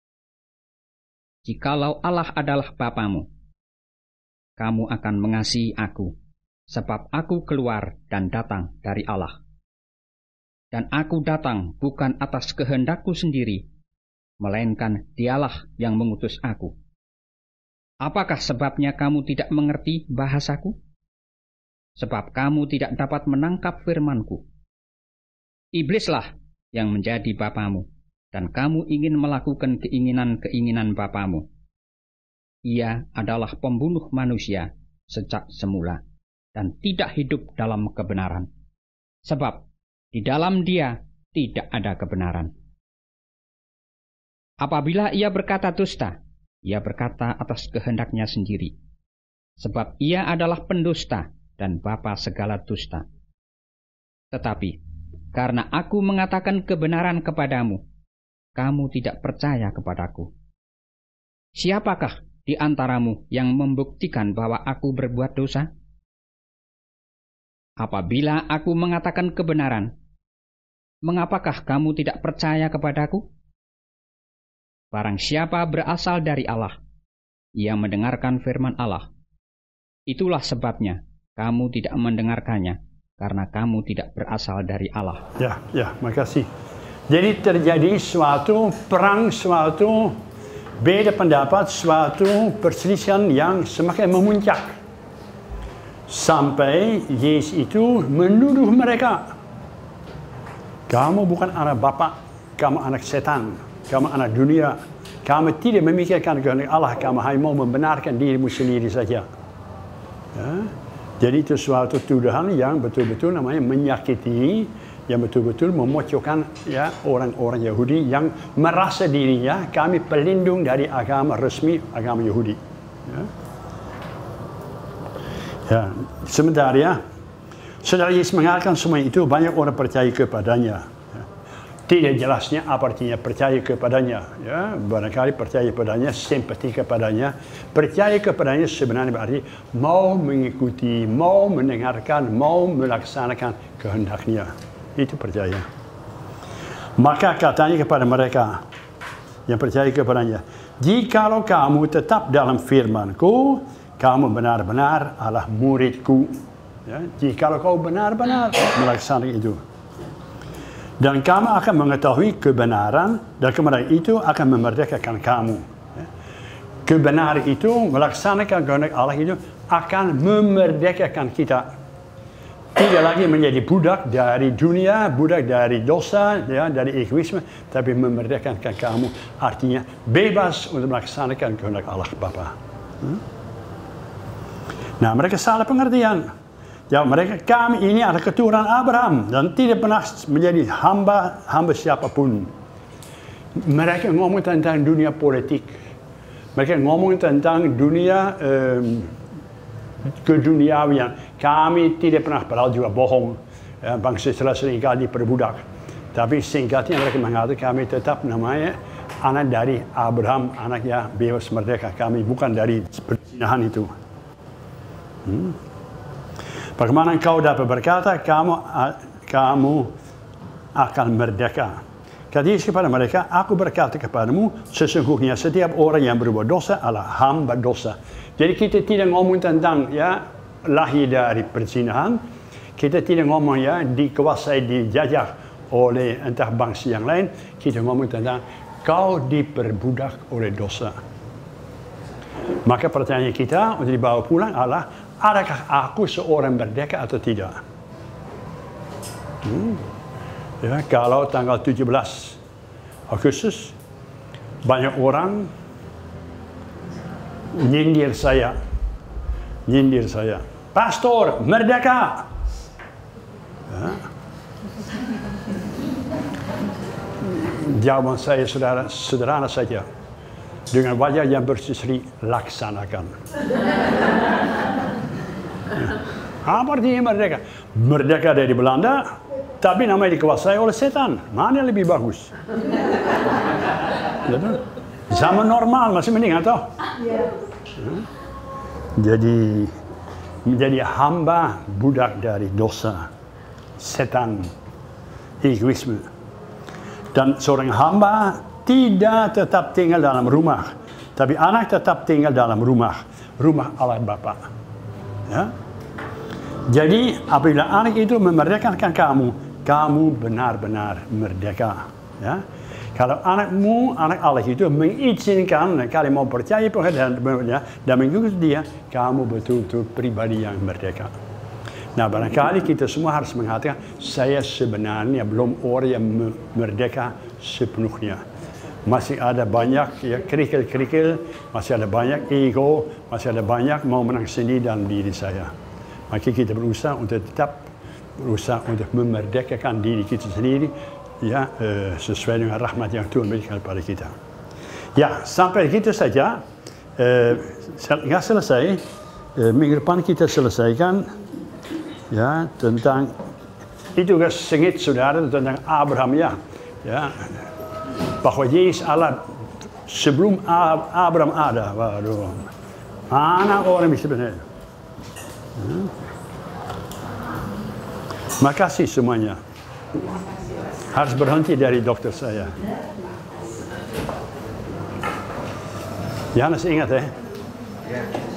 Jikalau Allah adalah Bapamu, kamu akan mengasihi aku, sebab aku keluar dan datang dari Allah. Dan aku datang bukan atas kehendakku sendiri, melainkan Dialah yang mengutus aku. Apakah sebabnya kamu tidak mengerti bahasaku? Sebab kamu tidak dapat menangkap firmanku. Iblislah yang menjadi bapamu, dan kamu ingin melakukan keinginan-keinginan bapamu. Ia adalah pembunuh manusia sejak semula, dan tidak hidup dalam kebenaran. Sebab di dalam dia tidak ada kebenaran. Apabila ia berkata dusta, ia berkata atas kehendaknya sendiri. Sebab ia adalah pendusta dan bapa segala dusta. Tetapi, karena aku mengatakan kebenaran kepadamu, kamu tidak percaya kepadaku. Siapakah di antaramu yang membuktikan bahwa aku berbuat dosa? Apabila aku mengatakan kebenaran, mengapakah kamu tidak percaya kepadaku? Barang siapa berasal dari Allah, ia mendengarkan firman Allah. Itulah sebabnya kamu tidak mendengarkannya, karena kamu tidak berasal dari Allah. Ya, makasih. Jadi terjadi suatu perang, suatu beda pendapat, suatu perselisihan yang semakin memuncak. Sampai Yesus itu menuduh mereka. Kamu bukan anak Bapa, kamu anak setan, kamu anak dunia. Kamu tidak memikirkan kehendak Allah, kamu hanya mau membenarkan dirimu sendiri saja. Ya. Jadi itu suatu tuduhan yang betul-betul namanya menyakiti, yang betul-betul memojokkan ya orang-orang Yahudi yang merasa dirinya kami pelindung dari agama resmi, agama Yahudi. Ya, sebentar ya. Setelah Yesus mengatakan semua itu, banyak orang percaya kepadanya. Ya. Tidak jelasnya apa artinya percaya kepadanya. Ya. Barangkali percaya kepadanya, simpati kepadanya. Percaya kepadanya sebenarnya berarti mau mengikuti, mau mendengarkan, mau melaksanakan kehendaknya. Itu percaya. Maka katanya kepada mereka yang percaya kepadanya, jikalau kamu tetap dalam firman-Ku, kamu benar-benar adalah murid-Ku. Ya, jikalau kau benar-benar melaksanakan itu. Dan kamu akan mengetahui kebenaran, dan kebenaran itu akan memerdekakan kamu. Ya. Kebenaran itu, melaksanakan kehendak Allah itu akan memerdekakan kita. Tidak lagi menjadi budak dari dunia, budak dari dosa, ya, dari egoisme, tapi memerdekakan kamu. Artinya bebas untuk melaksanakan kehendak Allah Bapa. Nah, mereka salah pengertian. Ya, mereka, kami ini adalah keturunan Abraham dan tidak pernah menjadi hamba siapapun. Mereka ngomong tentang dunia politik. Mereka ngomong tentang dunia keduniawian. Kami tidak pernah, padahal juga bohong. Ya, bangsa Israel seringkali diperbudak. Tapi singkatnya mereka mengatakan kami tetap namanya anak dari Abraham, anaknya bebas merdeka. Kami bukan dari perzinahan itu. Bagaimana kau dapat berkata kamu akan merdeka? Kata Yesus kepada mereka, aku berkata kepadamu, sesungguhnya setiap orang yang berbuat dosa adalah hamba dosa. Jadi kita tidak ngomong tentang ya lahir dari perzinahan, kita tidak ngomong ya dikuasai, dijajah oleh entah bangsa yang lain, kita ngomong tentang kau diperbudak oleh dosa. Maka pertanyaan kita untuk dibawa pulang adalah, adakah aku seorang merdeka atau tidak? Ya, kalau tanggal 17 Agustus banyak orang nyindir saya, pastor merdeka. Ya. Jawaban saya sederhana saja, dengan wajah yang berseri, laksanakan. Apa artinya merdeka? Merdeka dari Belanda, tapi namanya dikuasai oleh setan. Mana yang lebih bagus? Zaman normal masih mending atau? Jadi menjadi hamba budak dari dosa, setan, egoisme. Dan seorang hamba tidak tetap tinggal dalam rumah, tapi anak tetap tinggal dalam rumah Allah Bapa. Ya? Jadi apabila anak itu memerdekakan kamu benar-benar merdeka. Ya? Kalau anak Allah itu mengizinkan, kalau mau percaya dan mengikuti dia, kamu betul-betul pribadi yang merdeka. Nah, barangkali kita semua harus mengatakan, saya sebenarnya belum orang yang merdeka sepenuhnya. Masih ada banyak ya kerikil-kerikil, masih ada banyak ego, masih ada banyak mau menang sendiri dalam diri saya. Maka kita berusaha untuk memerdekakan diri kita sendiri, ya sesuai dengan rahmat yang Tuhan berikan kepada kita. Ya, sampai gitu saja. Nggak selesai. Minggu depan kita selesaikan ya tentang itu sengit saudara tentang Abraham ya. Bahwa Yesus Allah sebelum Abraham ada. Waduh. Anak orang sebenarnya. Makasih semuanya. Harus berhenti dari dokter saya. Jangan ingat ya.